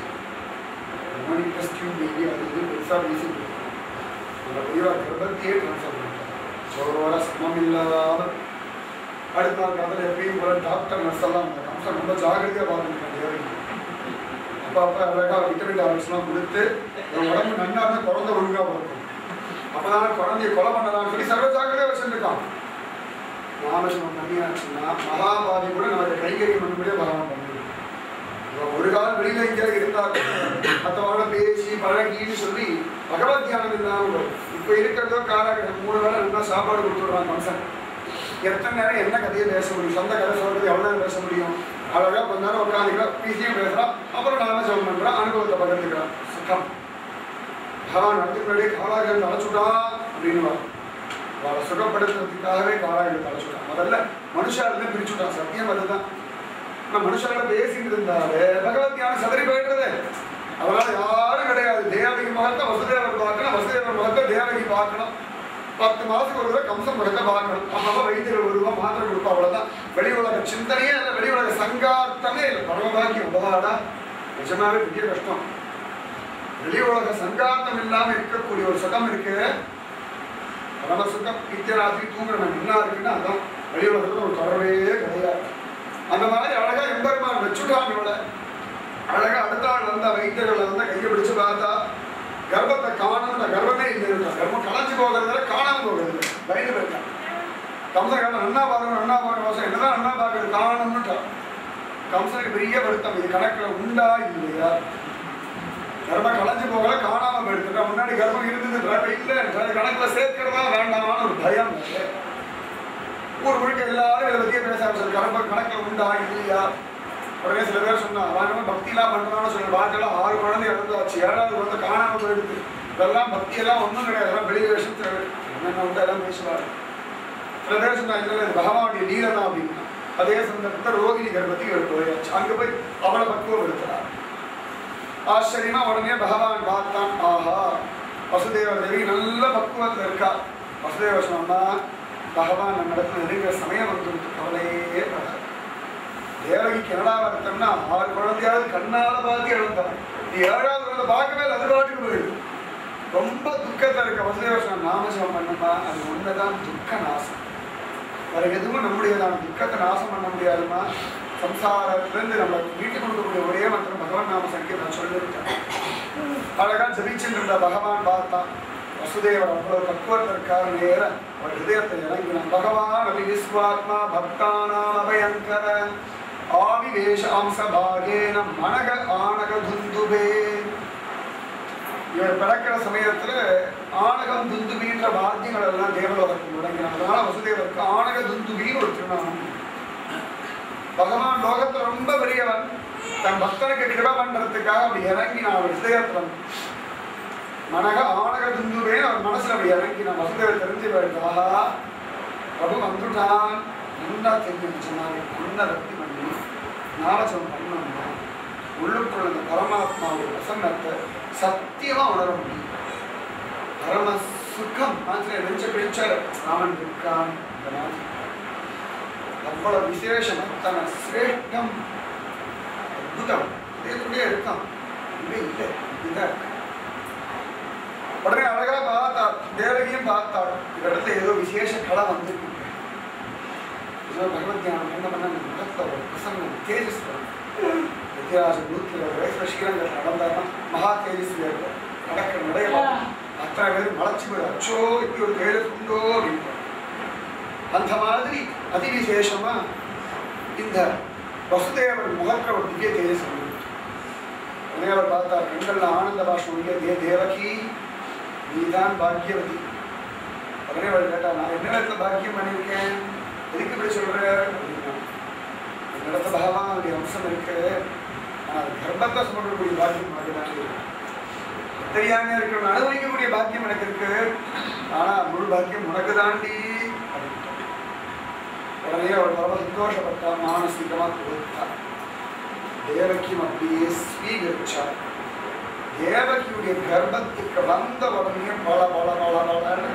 பேபி அது பெருசாக வீசி அந்த பெரியவா கர்ப்பத்தையே ட்ரான்ஸ்ஃபர் பண்ணிட்டார். சோரோட சமம் இல்லாமல் அடுத்த நாள் காலத்தில் எப்பயும் போல டாக்டர் நர்ஸ் எல்லாம் அந்த கம்சம் ரொம்ப ஜாகிரதையாக பார்த்துருக்காங்க. அப்போ அழகாக விட்டமின் டேப்லெட்ஸ்லாம் கொடுத்து உடம்பு நன்னாருந்தா குழந்தை ஒழுங்காக பார்க்கும். அப்போதான குழந்தைய கொலை பண்ணலாம்னு சொல்லி சர்வ ஜாகிரதையாக வச்சுருக்கான். நாமசனம் பண்ணியாச்சுன்னா மகாபாதி கூட நமக்கு கைகரியம் பண்ணும்படியே பகவான் பண்ணுவோம். ஒரு காலம் வெளியில இங்கே இருந்தாங்க மற்றவங்களோட பேசி பழகின்னு சொல்லி பகவத் தியானம் இல்லாமல் இப்போ இருக்கிறதோ காலகட்டம் 3 வேளை நல்லா சாப்பாடு கொடுத்துடுறாங்க மனுஷன். எத்தனை நேரம் என்ன கதையை பேச முடியும்? சொந்த கதை சொல்றது எவ்வளோ நேரம் பேச முடியும்? அழகா கொஞ்ச நேரம் உட்காந்துக்கிறோம், பிசியும் பேசுறான், அப்புறம் நாம ஜெபம் பண்றான், அனுபவத்தை பகிர்ந்துக்கிறான். சுத்தம் பகவான் அடுத்த முன்னாடியே காலாக தலைச்சுட்டான் அப்படின்னு அவளை சுகப்படுத்துறதுக்காகவே காலாக தலைச்சுட்டான். முதல்ல மனுஷாலிருந்து பிரிச்சுட்டான். சத்தியம் அதுதான். நம்ம மனுஷங்களை பேசிட்டு இருந்தாலே பகவத் ஞானம் சதறி போயிடுறது. அதனால யாரும் கிடையாது. தேவகி முகத்தை வசுதேவர் பார்க்கணும், வசுதேவர் முகத்தை தேவகி பார்க்கணும். 10 மாதத்துக்கு ஒரு தடவை கம்சம் முகத்தை பார்க்கணும். அப்போ வைத்தியர்கள் வருவோம், மாத்திரை கொடுப்போம், அவ்வளோதான். வெளி உலக சிந்தனையே இல்லை, வெளி உலக சங்கார்த்தமே இல்லை. பரமபாக்கியம் உபகாடா நிஜமாவே பெரிய கஷ்டம். வெளி உலக சங்கார்த்தம் இல்லாமல் இருக்கக்கூடிய ஒரு சுகம் இருக்கு, பரம சுகம். நித்தியராத்திரி தூங்குற என்ன இருக்குன்னா அதான். வெளி உலகத்துல ஒரு தொடர்பே கிடையாது. அந்த மாதிரி அழகா எம்பெருமான் வச்சுட்டான். இவளை அழகா அடுத்த ஆள் வந்த வைத்தியர்கள் வந்து கையை பிடிச்சு பார்த்தா கர்ப்பத்தை காணும். கர்ப்பமே இல்லை, கர்ப்பம் களைஞ்சு போகிறதுல காணாம போகிறது. பயந்து போயிருக்கான். கம்சன் கேட்ட அண்ணா பார்க்கணும், அண்ணா பார்க்கணும், என்னதான் அண்ணா பார்க்கறது காணணும்னுட்டான். கம்சனுக்கு பெரிய வருத்தம், இது கணக்குல உண்டா இல்லையா? கர்ப்பம் களைஞ்சு போகல, காணாம போயிடுறா. முன்னாடி கர்ப்பம் இருந்தது இல்லை, கணக்குல சேர்க்கிறதா வேண்டாமான ஒரு பயம். ஊர் முழுக்க எல்லாரும் இதை பற்றியே பேச ஆரம்பிச்சாரு. கர்ப்பம் கணக்குல உண்டா இல்லையா? உடனே சில பேர் சொன்னாங்க, வாங்க பக்தியெல்லாம் பண்றான்னு சொல்லி வாழ்க்கையில 6 குழந்தை இறந்தாச்சு, 7வது குழந்தை காணாம போயிடுது. இதெல்லாம் பக்தியெல்லாம் ஒன்றும் கிடையாது, எல்லாம் வெளி வேஷத்துல என்னென்ன உண்டு எல்லாம் பேசுவாரு. சில பேர் சொன்னாங்க இல்லை பகவானுடைய லீலை தான் அப்படின்னா. அதே சந்தர்ப்பத்தில் ரோகிணி கர்ப்பத்துக்கு இவர் போயாச்சு. அங்கே போய் அவளை பக்குவம் எடுக்கிறார். ஆச்சரியமா உடனே பகவான் பார்த்தான். ஆஹா, வசுதேவ தேவி நல்ல பக்குவத்தில் இருக்கா. வசுதேவ சொன்னா பகவான் நம்ம இடத்துல நெருங்கிற சமயம் வந்து கவலையே படாது. தேவகிக்கு என்னடா வருத்தம்னா 6 குழந்தையாவது கண்ணால பார்த்து இழந்தார். நீ 7வது குழந்தை பார்க்கவே இல்லை, அது பாட்டுக்கு போயிடுது. ரொம்ப துக்கத்தில் இருக்க. வசுதேவ நாமஜபம் பண்ணுமா, அது ஒண்ணுதான் துக்க நாசம். வேற எதுவும் நம்முடையதான துக்கத்தை நாசம் பண்ண முடியாதுமா. சம்சாரத்திலிருந்து நம்ம வீட்டுக்கு கொடுக்கக்கூடிய ஒரே மந்திரம் பகவான் நாம சங்கீதம் சொல்லியிருக்கேன். அழகா ஜபிச்சுட்டு இருந்த பகவான் பார்த்தான். வசுதேவர் அவ்வளவு பக்குவத்தில் இருக்காரு. நேர அவர் ஹிருதயத்தை இறங்கினான். பகவான் அபி விஸ்வாத்மா பக்தானாம் அபயங்கர ஆவிவேஷ அம்சபாகேன மனக ஆனக துந்துபே. இவர் பிறக்கிற சமயத்துல ஆனகம் துந்துபின்ற வாத்தியங்கள் எல்லாம் தேவலோகத்தில் முடங்கினார். அதனால வசுதேவருக்கு ஆனக துந்துபின்னு ஒரு திருநாமம். பகவான் லோகத்துல ரொம்ப பெரியவன். தன் பக்தனுக்கு கிருபை பண்றதுக்காக அப்படி இறங்கினான். அவர் ஹிருதயத்துல மனக ஆனக துந்துபே அவர் மனசுல அப்படி இறங்கினான். வசுதேவர் தெரிஞ்சு போயிட்டாஹா, பிரபு வந்துட்டான். நல்லா தெரிஞ்சு சொன்னாங்க. நல்ல பக்தி பண்ணி நாமஜபம் பண்ணோம்னா உள்ளுக்குள்ள அந்த பரமாத்மாவுடைய பிரசன்னத்தை சத்தியமா உணர முடியும். பரம சுகம் மாதிரி நெஞ்ச பிடிச்சார். ராமன் இருக்கான். அவ்வளவு விசேஷம், அத்தனை சிரேஷ்டம், அற்புதம் இதே இருக்கான். இல்லை இல்லை இதுதான் இருக்கு. உடனே அழகா பார்த்தாள். தேவகியும் பார்த்தாள். இடத்துல ஏதோ விசேஷ கலை வந்துருக்கு. பகவத் தியானம் என்ன பண்ண முகத்துல ஒரு பிரசன்னம் தேஜஸ் வித்யாராஜ 120 வயசுல ஸ்ரீரங்கத்தில் நடந்தாருன்னா மகா தேஜஸ்வியா இருக்கும். நடக்கிற நடைய அத்தனை பேர் மலைச்சு போய் அச்சோ இப்படி ஒரு தேஜஸ் உண்டோ அப்படின்னு. அந்த மாதிரி அதிவிசேஷமா இந்த வசுதேவர் முகத்துல ஒரு திவ்ய தேஜஸ் உண்டு. உடனே அவர் பார்த்தார். பெண்கள்ல ஆனந்த பாஷம் தேவகி நீதான் பாக்கியவதி. உடனே அவர் கேட்டா, நான் என்ன இடத்துல பாக்கியம் பண்ணியிருக்கேன், எதுக்கு இப்படி சொல்ற அப்படின்னா, என்னிடத்துல பகவானுடைய அம்சம் இருக்கு. நான் கர்ப்பத்தை சொல்லக்கூடிய பாக்கியம் ஆகிதான் தெரியாம இருக்கிற அனுபவிக்கக்கூடிய பாக்கியம் எனக்கு இருக்கு. ஆனா முழு பாக்கியம் உனக்கு தாண்டி. உடனே அவர் ரொம்ப சந்தோஷப்பட்டா, மானசீகமா கொடுத்தார். தேவக்கியும் அப்படியே ஸ்வீகரிச்சார். தேவகியுடைய கர்ப்பத்துக்கு வந்த உடனே பல பல பல பலன்னு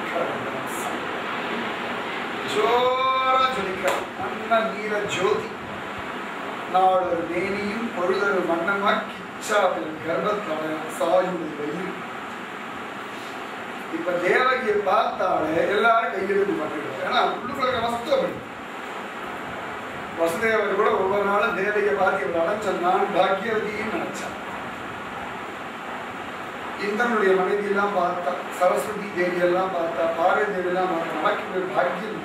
ஜோரா ஜொலிக்கிற நல்ல நீர ஜோதி. நாளொரு மேனியும் பொழுதொரு மன்னமா கிச்சாவின் கர்ப்பத்தோட சாயுடைய வயிறு. இப்ப தேவகியை பார்த்தாலே எல்லாரும் கையெழுத்து பண்ணிடுவாங்க. ஏன்னா உள்ளுக்குள்ள வஸ்து அப்படி. வசுதேவர் கூட ஒவ்வொரு நாளும் தேவகியை பார்த்து இவள் அடைச்சான் பாக்கியவதியும் நினைச்சான். இந்திரனுடைய மனைவி எல்லாம் பார்த்தா, சரஸ்வதி தேவி எல்லாம் பார்த்தா, பார்வதி தேவி எல்லாம் பார்த்தா, நமக்கு பாக்கியம்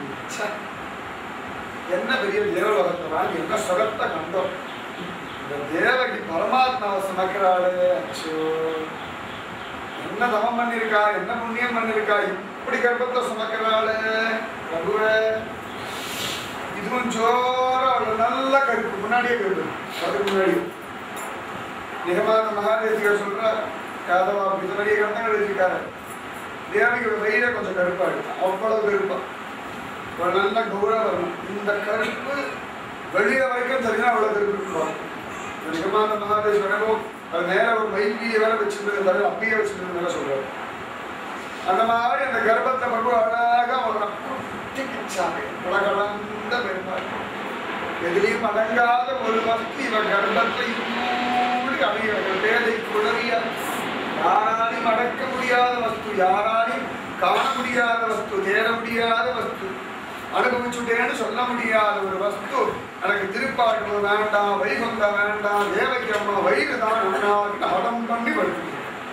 என்ன பெரிய தேவலோகத்தை வாங்கி என்ன சுகத்தை கண்டோம். இந்த தேவகி பரமாத்மாவை சுமக்கிறாளே, அச்சோ என்ன தவம் பண்ணிருக்கா, என்ன புண்ணியம் பண்ணிருக்கா, இப்படி கர்ப்பத்தை சுமக்கிறாளே பிரபுவே. இதுவும் ஜோரா நல்ல கருப்பு, முன்னாடியே கருப்பு, அதுக்கு முன்னாடி நிகமான மகாதேசிகர் சொல்றார். யாதவா இது நிறைய கருத்தங்கள் எழுதியிருக்காரு. தேவகியோட வெயில கொஞ்சம் கருப்பா இருக்கு, அவ்வளவு கருப்பா, ஒரு நல்ல கௌரவம். இந்த கருப்பு வெளியில வரைக்கும் தெரிஞ்சா அவ்வளவு திருப்பிடுவாங்க. நிகமாந்த மகாதேஸ்வரனும் அது மேல ஒரு வைத்திய வேலை வச்சிருந்தது, அப்பயே வச்சிருந்தது மேல சொல்றாரு. அந்த மாதிரி அந்த கர்ப்பத்தை பகு அழகாக அவங்களை குட்டிக்கிச்சாங்க. உலகளந்த பெருமாள் எதிலையும் அடங்காத ஒரு வஸ்து இவன் கர்ப்பத்தை அமைய பேதை குளவிய யாராலையும் அடக்க முடியாத வஸ்து, யாராலையும் காண முடியாத வஸ்து, தேட முடியாத வஸ்து, அனுபவிச்சுட்டேன்னு சொல்ல முடியாத ஒரு வஸ்து. எனக்கு திருப்பாட்டு வேண்டாம், வைகுந்த வேண்டாம், தேவைக்கு அம்மா வயிறு தான் அடம் பண்ணி வருது.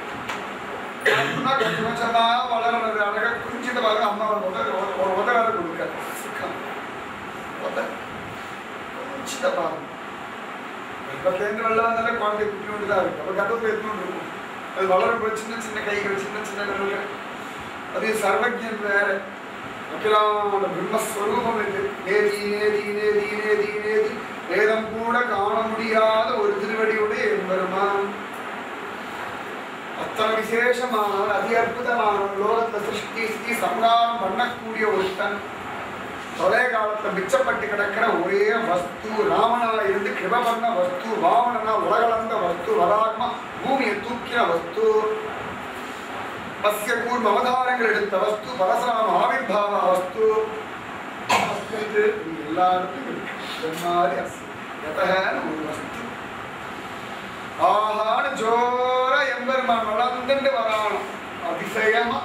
கொஞ்சமா வளர்றது அழகா குஞ்சிட்டு வர அம்மா ஒரு உதவி கொடுக்க குஞ்சிட்ட பாருங்க. கர்ப்பத்திலேருந்து வெள்ளாந்தாலே குழந்தை குட்டி கொண்டு தான் இருக்கு. அப்போ கர்ப்பத்தில் எடுத்துட்டு இருக்கும். அது வளரும் சின்ன சின்ன கைகள், சின்ன சின்ன விரல்கள். அது சர்வஜன் வேற. அகிலாண்ட பிரம்மஸ்வரூபம் இது. நேதி நேதி நேதி நேதி நேதி வேதம் கூட காண முடியாத ஒரு திருவடியுடைய எம்பெருமான். அத்தனை விசேஷமான அதி அற்புதமான லோகத்தை சிருஷ்டி சம்ஹாரம் பண்ணக்கூடிய ஒருத்தன். தொலை காலத்தை மிச்சப்பட்டு கிடக்கிற ஒரே வஸ்து, ராமனா இருந்து கிருப பண்ண வஸ்து, வாமனா உலகளந்த வஸ்து, வராகமா பூமியை தூக்கின வஸ்து, பஸ்ய கூர்ம அவதாரங்கள் எடுத்த வஸ்து, பரசுராம ஆவிர்பாவ வஸ்து, எல்லாருக்கும் ஒரு வஸ்து. ஆஹான ஜோர எம்பெருமான் வளர்ந்துட்டு வரானும் அதிசயமா.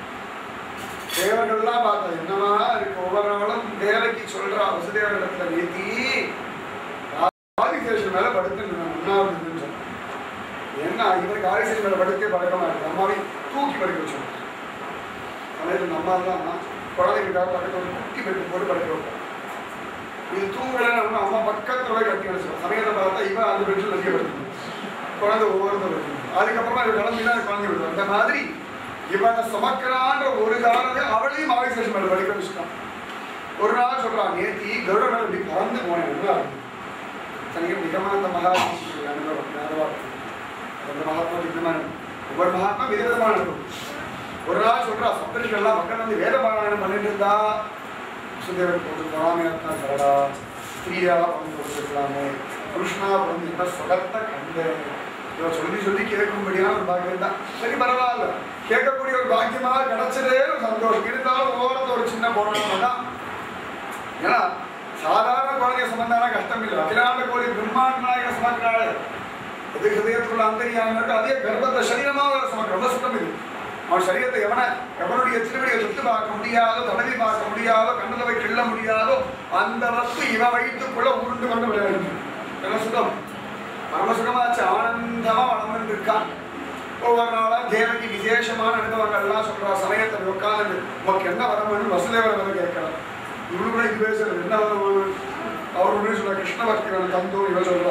தேவர்கள்லாம் பார்த்தா என்னவா இருக்கு. ஒவ்வொரு நாளும் தேவைக்கு சொல்றா வசுதேவரிடத்துல நீதி ஆதிசேஷன் மேல படுத்து உண்ணாவிரதம் சொன்ன. என்ன இவருக்கு ஆதிசேஷன் மேல படுத்தே பழக்கமா இருக்கு. அம்மாவை தூக்கி படுக்க வச்சோம். சமயத்தில் அம்மா தான் குழந்தைகிட்டாக பக்கத்துல ஒரு குட்டி பெட்டு போட்டு படுக்க வைப்போம். இது தூங்கலன்னு அம்மா பக்கத்துல கட்டி வச்சிருவோம். சமயத்தை பார்த்தா இவன் அந்த பெட்டில் நதிய படுத்து குழந்தை ஒவ்வொருத்தரும். அதுக்கப்புறமா இவன் கிளம்பிதான் குழந்தை விடுவோம். அந்த மாதிரி இவனை சுமக்கிறான்ற ஒரு காரணத்தை அவளையும் ஆதிசேஷன் மேல படிக்க வச்சுட்டான். ஒரு நாள் சொல்றான், நேத்தி கருட மேல இப்படி பறந்து போனேன். தனியும் நிகமாந்த மகாத்மா அனுபவம். அந்த மகாத்மா விதமான ஒவ்வொரு மகாத்மா விதவிதமான அனுபவம். ஒரு நாள் சொல்றா, சப்தரிஷெல்லாம் மக்கள் வந்து வேத பாராயணம் பண்ணிட்டு இருந்தா சுதேவர் போட்டு பொறாமையாத்தான் சரடா ஸ்திரீயா வந்து கொடுத்துருக்கலாமே, புருஷனா வந்து என்ன சொகத்தை கண்டு இவன் சொல்லி சொல்லி கேட்கும்படியான ஒரு பாக்கியம் தான். சரி பரவாயில்ல, கேட்கக்கூடிய ஒரு பாக்கியமாக கிடைச்சதே ஒரு சந்தோஷம். இருந்தாலும் ஓரத்தை ஒரு சின்ன போராட்டம் தான். ஏன்னா சாதாரண குழந்தைய சுமந்தானா கஷ்டம் இல்லை. அகிலாண்ட கோழி பிரம்மாண்ட நாயக சுமக்கிறாள். அது ஹிருதயத்துக்குள்ள அந்தரியாம இருக்கு. அதே கர்ப்பத்தை சரீரமாக சுமக்க ரொம்ப சுத்தம் இது. அவன் சரீரத்தை எவனுடைய திருவடியை சுட்டு பார்க்க முடியாதோ, தடவி பார்க்க முடியாதோ, கண்ணுலவை கிள்ள முடியாதோ அந்த வஸ்து இவன் வயிற்றுக்குள்ள உருண்டு கொண்டு விளையாடு. என்ன சுகம், பரமசுகமாச்சு, ஆனந்தமா வளர்ந்து இருக்கான். ஒவ்வொரு நாளும் தேவகி விசேஷமான அனுபவங்கள்லாம் சொல்றா. சமயத்தை உட்காந்து உனக்கு என்ன வரணும்னு வசுதேவர் வர கேட்கலாம். இவரு கூட இது பேசுறது என்ன வரணும். அவர் ஒன்று சொல்ற கிருஷ்ண பக்தி வேணும் தந்தோ இவன் சொல்றா.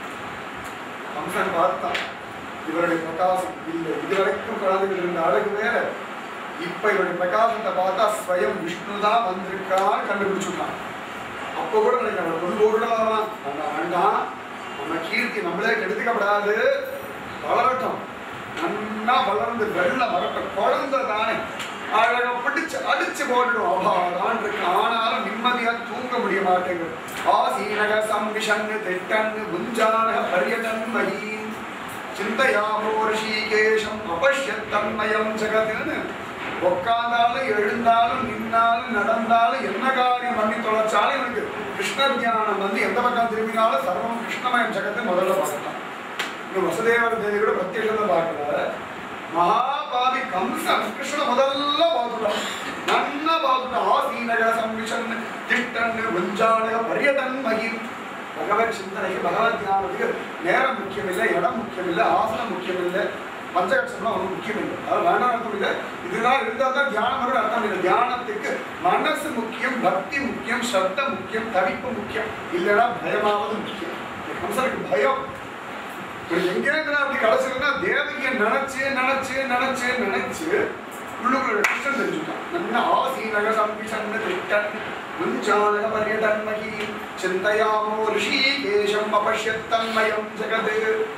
கம்சன் பார்த்தான், இவருடைய பிரகாசம் இல்லை. இதுவரைக்கும் குழந்தைகள் இருந்த அழகு வேற. இப்ப இவருடைய பிரகாசத்தை பார்த்தா ஸ்வயம் விஷ்ணுதான் வந்திருக்கான்னு கண்டுபிடிச்சுட்டான். அப்போ கூட நினைக்கிறேன் கொண்டு விடலாமா வேண்டாம், நம்ம கீர்த்தி நம்மளே கெடுத்துக்கப்படாது, வளரட்டும், நன்னா வளர்ந்து வெள்ள வரட்டும். குழந்தை தானே அழகா பிடிச்சு அடிச்சு போட்டுடும். அபாதான் இருக்கு. ஆனாலும் நிம்மதியா தூங்க முடிய மாட்டேங்குது. ஆசீனக சம்பிஷன்னு திட்டன்னு குஞ்சானக பரியதன் மகீன் சிந்தையாமோ ரிஷிகேஷம் அபஷ்யத்தன்மயம் ஜெகத்னு உட்கார்ந்தாலும் எழுந்தாலும் நின்னாலும் நடந்தாலும் என்ன காரியம் பண்ணி தொலைச்சாலும் எனக்கு கிருஷ்ண தியானம் வந்து எந்த பக்கம் திரும்பினாலும் சர்வம் கிருஷ்ணமயம் ஜெகத்தை முதல்ல பார்க்கலாம். இன்னும் வசுதேவர தேவி கூட பிரத்யேகத்தை பார்க்கல. மகாபாவி கம்சன் கிருஷ்ண முதல்ல பார்த்துட்டான். நன்னா பார்த்துட்டான். ஆசீனக சம்பிஷன் திட்டன்னு குஞ்சானக பரியதன் மகின். பகவத் சிந்தனைக்கு பகவத் தியானத்துக்கு நேரம் முக்கியம் இல்லை, இடம் முக்கியம் இல்லை, ஆசனம் முக்கியம் இல்லை, பஞ்சகட்சம்லாம் ஒன்றும் முக்கியம் இல்லை. அது வேண்டாம் அர்த்தம் இல்லை. இதெல்லாம் இருந்தால் தான் தியானம் வரும் அர்த்தம் இல்லை. தியானத்துக்கு மனசு முக்கியம், பக்தி முக்கியம், ஸ்ரத்த முக்கியம், தவிப்பு முக்கியம், இல்லைன்னா பயமாவது முக்கியம். கம்சனுக்கு பயம் எங்கேருந்து அப்படி கடைசினா தேவகியை நினைச்சு நினைச்சு நினைச்சு நினைச்சு உள்ளுக்குள்ள கிருஷ்ணன் தெரிஞ்சுட்டான். நல்லா ஆசீனக சம்பிஷன்னு திட்டன் குஞ்சானக பரியதன்மகி சிந்தையாமோ ரிஷிகேஷம் அபஷ்யத்தன்மயம் ஜெகத்.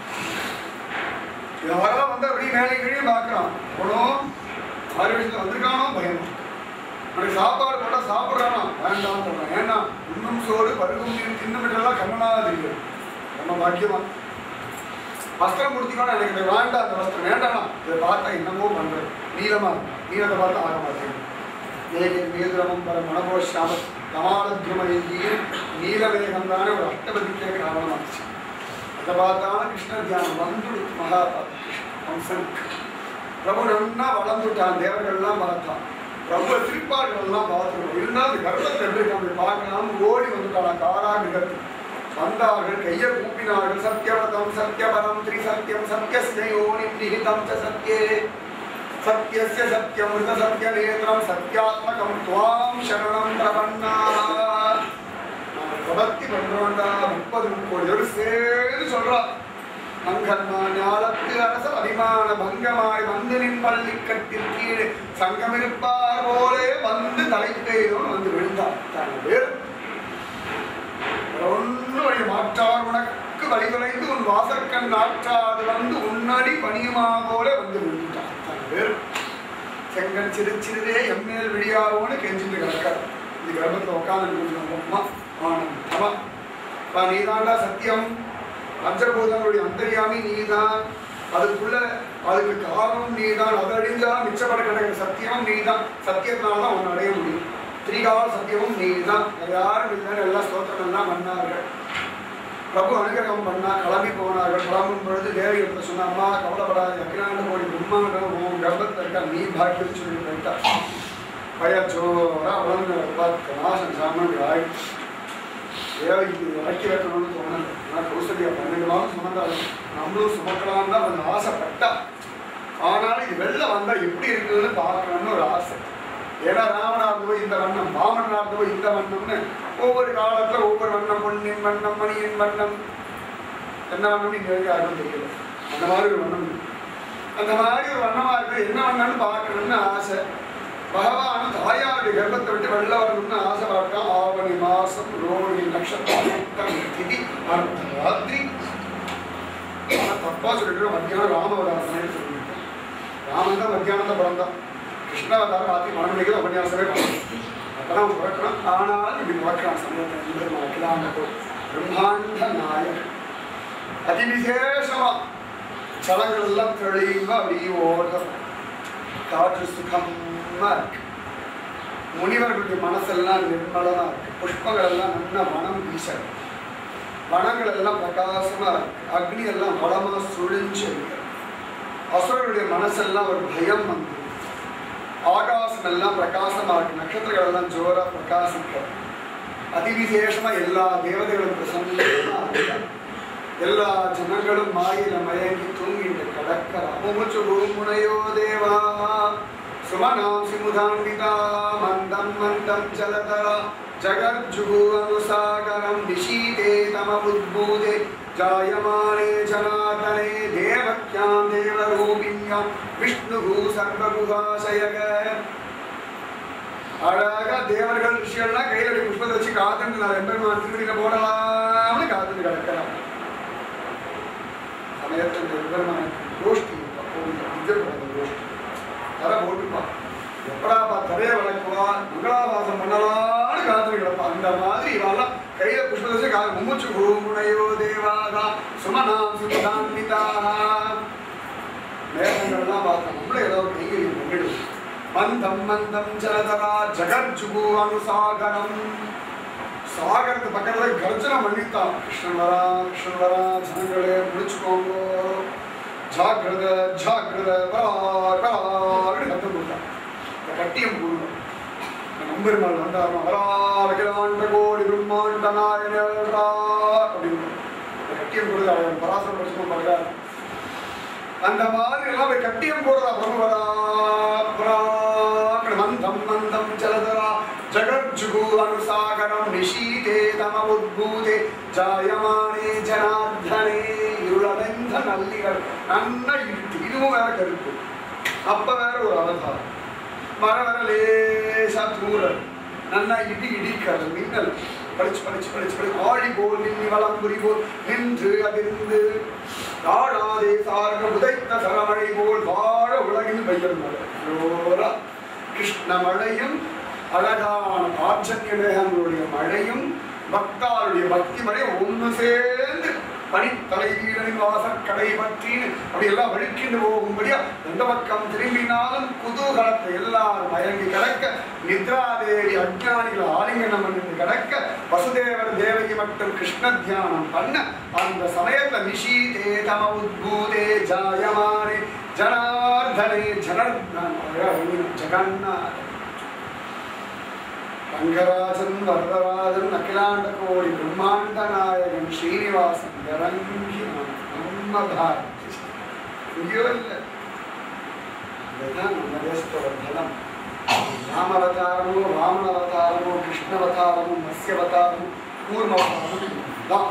யாரோ வந்து அப்படி மேலே கீழே பார்க்குறான். போனோம் 6 வயசுல வந்திருக்கானோ பயம். அப்படி சாப்பாடு போட்டால் சாப்பிட்றானா வேண்டாம் சொல்றான். ஏன்னா இன்னும் சோறு பருகும் நீர் தின்னமிட்டெல்லாம் கண்ணனா தெரியும். நம்ம பாக்கியமா வஸ்திரம் கொடுத்திக்கணும். எனக்கு இதை வேண்டாம், அந்த வஸ்திரம் வேண்டாம், இதை பார்த்தா என்னமோ பண்றது. நீளமா நீளத்தை பார்த்தா ஆக மாட்டேன். நீலமம் பர மனபோஷாம கமாலத்ருமணியின் நீலவேகம் தானே ஒரு அஷ்டபதிக்கே காரணமாச்சு. அதை பார்த்தாலும் கிருஷ்ண தியானம் வந்து மகா ஹம்சனுக்கு பிரபு நன்னா வளர்ந்துட்டான். தேவர்கள்லாம் பார்த்தான். பிரபு திருப்பாடுகள்லாம் பார்த்துருக்கோம். இருந்தாலும் அந்த கர்ப்பத்தை எப்படி நம்ம பார்க்கலாம் ஓடி வந்துட்டான். காராகிரகத்துக்கு வந்தார்கள், கையை கூப்பினார்கள். சத்யவதம் சத்யபரம் திரிசத்யம் சத்யஸ்யோனி நிஹிதம் ச சத்யே சத்யஸ்ய சத்யமிருத சத்யநேத்ரம் சத்யாத்மகம் துவாம் சரணம் பிரபன்னா. நம்ம பிரபத்தி பண்றோம்டா. 30 கோடி சேர்ந்து சொல்றான். மங்கன்மா ஞாலத்து அரச அபிமான பங்கமாய் வந்து நின் பள்ளி கட்டில் கீழே சங்கமிருப்பார் போலே வந்து தலைப்பெய்தோம் வந்து விழுந்தான். பேர் ஒன்று வழி மாற்றார் உனக்கு வழிகுலைந்து உன் வாசற்கண் நாற்றாது வந்து உன்னடி பணியுமா போல வந்து விழுந்தான். பேர் செங்கன் சிறு சிறுதே எம்மேல் விடியாவோன்னு கெஞ்சிட்டு கிடக்காரு. இது கர்ப்பத்தில் உட்காந்து ஆனந்தமா நீதாண்டா சத்தியம். பஞ்சபூதங்களுடைய அந்தரியாமி நீதான். அதுக்குள்ள அதுக்கு காரணம் நீதான். அதை அழிஞ்சாலும் மிச்சப்பட கிடைக்கிற சத்தியம் நீதான். சத்தியத்தினால்தான் ஒன்று அடைய முடியும். திரிகால சத்தியமும் நீதான். யாரும் இல்லைன்னு எல்லாம் ஸ்தோத்திரம் எல்லாம் பண்ணார்கள். பிரபு அனுகிரகம் பண்ணா. கிளம்பி போனார்கள். கிளம்பும் பொழுது தேவி எடுத்து சொன்ன அம்மா கவலைப்படாது, அகிலாண்ட கோடி பிரம்மாண்டம் உன் கர்ப்பத்தில் இருக்கா, நீ பாக்கியம் சொல்லி போயிட்டா. பயச்சோரா வளர்ந்து பார்த்து நாசம் சாமன் ஆயிடுச்சு. தேவைக்கு இறக்கி வைக்கணும்னு தோணுது. ஆனால் கௌசல்யா 12 மாதம் சுமந்தாலும் நம்மளும் சுமக்கலாம் தான் கொஞ்சம் ஆசைப்பட்டா. ஆனாலும் இது வெளில வந்தால் எப்படி இருக்குதுன்னு பார்க்கணும்னு ஒரு ஆசை. ஏன்னா ராமனா இருந்தவோ இந்த வண்ணம், வாமனா இருந்தவோ இந்த வண்ணம்னு ஒவ்வொரு காலத்தில் ஒவ்வொரு வண்ணம், பொன்னின் வண்ணம், மணியின் வண்ணம், என்ன வண்ணம்னு இங்கே யாருக்கும் தெரியல. அந்த மாதிரி ஒரு வண்ணம், அந்த மாதிரி ஒரு வண்ணமாக இருக்குது. என்ன வண்ணம்னு பார்க்கணும்னு ஆசை. பகவான் தாயாருடைய கர்ப்பத்தை விட்டு வெளில வரணும்னு ஆசைப்பட்டான். ஆவணி மாசம் ரோஹிணி நட்சத்திரம் திதி ராத்திரி. ஆனால் தப்பா சொல்லிட்டு மத்தியானம் ராமவதாசனே சொல்லிட்டு ராமன் தான் மத்தியானத்தை பிறந்தான். கிருஷ்ணாவதாரம் ராத்திரி 12 மணிக்கு உபன்யாசமே பண்ணணும். அப்பதான் பிறக்கணும். ஆனால் இப்படி பிறக்கிறான் சமயத்தில் அகிலாண்ட பிரம்மாண்ட நாயகன். அதிவிசேஷமா சலங்கள் எல்லாம் தெளிவா அப்படியே ஓடுற காற்று சுகமா இருக்கு. முனிவர்களுடைய மனசெல்லாம் நிர்மலமா இருக்கு. புஷ்பங்கள் எல்லாம் நல்ல மனம் வீச, வனங்கள் எல்லாம் பிரகாசமா இருக்கு. அக்னி எல்லாம் பலமா சுழிஞ்சு. அசுரர்களுடைய மனசெல்லாம் ஒரு பயம் வந்து, ஆகாசம் எல்லாம் பிரகாசமா இருக்கு. நட்சத்திரங்கள் எல்லாம் ஜோரா பிரகாசிக்க. அதிவிசேஷமா எல்லா தேவதைகளும் பிரசன்னமா இருக்காங்க. எல்லா ஜனங்களும் மாயில மயங்கி தூங்கிட்டு கடற்கரை. முனையோ தேவா சுமனாம் சிமுதான்விதா மந்தம் மந்தம் ஜலதரா ஜகர்ஜுகு அனுசாகரம் நிஷீதே தம உத்பூதே ஜாயமானே ஜனார்தனே தேவக்யாம் தேவரூபிண்யாம் விஷ்ணுகு சர்வகுகாசயக. அழகா தேவர்கள் ரிஷிகள்லாம் கையில் புஷ்பத்தை வச்சு காத்துட்டு நான் எம்பெருமான் திருவடியில போடலாம்னு காத்துட்டு கிடக்கிறான். சமயத்தில் எம்பெருமான் கோஷ்டி கோஷ்டி தலை போட்டுப்பான். எப்படாப்பா தரையை வளர்க்குவா, மங்களாபாசம் பண்ணலான்னு காத்துட்டு கிடப்பான். அந்த மாதிரி இவெல்லாம் கையில புஷ்பத்தை வச்சு காது மும்முச்சு பூமுனையோ தேவாதா சுமனாம் சுமதான்விதா. மேகங்கள்லாம் பார்த்தா நம்மளே ஏதோ கையை பண்ணிடுவோம். மந்தம் மந்தம் ஜலதரா ஜகர்ஜுகு அனுசாகரம். சாகரத்து பக்கத்துல கர்ஜனை பண்ணித்தான். கிருஷ்ணன் வரா கிருஷ்ணன் வரா, ஜனங்களே முடிச்சுக்கோங்க, ஜாகிரத ஜாகிரத கத்தம் கொடுத்தான். இந்த கட்டியம் கூடணும். நம்பெருமாள் வந்தார். அகிலாண்ட கோடி பிரம்மாண்ட நாயனரா அப்படின்னு இந்த கட்டியம் கொடுத்தா. பராசர பிரச்சனை பார்க்கிறார். அந்த மாதிரி எல்லாம் கட்டியம் போடுறா. பிரபுவரா மந்தம் மந்தம் ஜலதரா ஜகர்ஜுகு அனுசாகரம் நிஷீதே தம உத்பூதே ஜாயமானே ஜனார்தனே. இருளடைந்த நல்லிகள் நன்ன இருக்கு. இதுவும் வேற கருப்பு. அப்ப வேற ஒரு அவதாரம். மழை வர லேசா தூரல் நன்னா இடி இடிக்கிறது. மின்னல் படிச்சு படிச்சு படிச்சு படி ஆழி போல் நின்னி வளம்புரி போல் நின்று அதிர்ந்து தாழாதே சார்க உதைத்த சரமழை போல் வாழ உலகில் பெய்யல். கிருஷ்ண மழையும் அழகான ஆச்சரிய மேகங்களுடைய மழையும் பக்தாளுடைய பக்தி மழை ஒன்று சேர்ந்து பனித்தலைவீரனின் வாசக்கடை பற்றின்னு அப்படி எல்லாம் வழுக்கிண்டு போகும்படியா எந்த பக்கம் திரும்பினாலும் குதூகலத்தை எல்லாரும் மயங்கி கிடக்க நித்ராதேவி அஜ்ஞானிகள் ஆலிங்கனம் பண்ணி கிடக்க வசுதேவர் தேவகி மட்டும் கிருஷ்ண தியானம் பண்ண அந்த சமயத்துல நிஷீதே தம உத்பூதே ஜாயமானே ஜனார்தனே ஜகன்னாத் ரங்கராஜன் வரதராஜன் அகிலாண்ட கோடி பிரம்மாண்ட நாயகன் ஸ்ரீனிவாசன் இறங்கி நம்ம பாரதி இங்கேயோ இல்லை அதுதான் நம்ம தேசத்தோட பலம் ராமவதாரமோ வாமனவதாரமோ கிருஷ்ணவதாரமோ மத்ஸ்யவதாரமோ கூர்மவதாரமும் தான்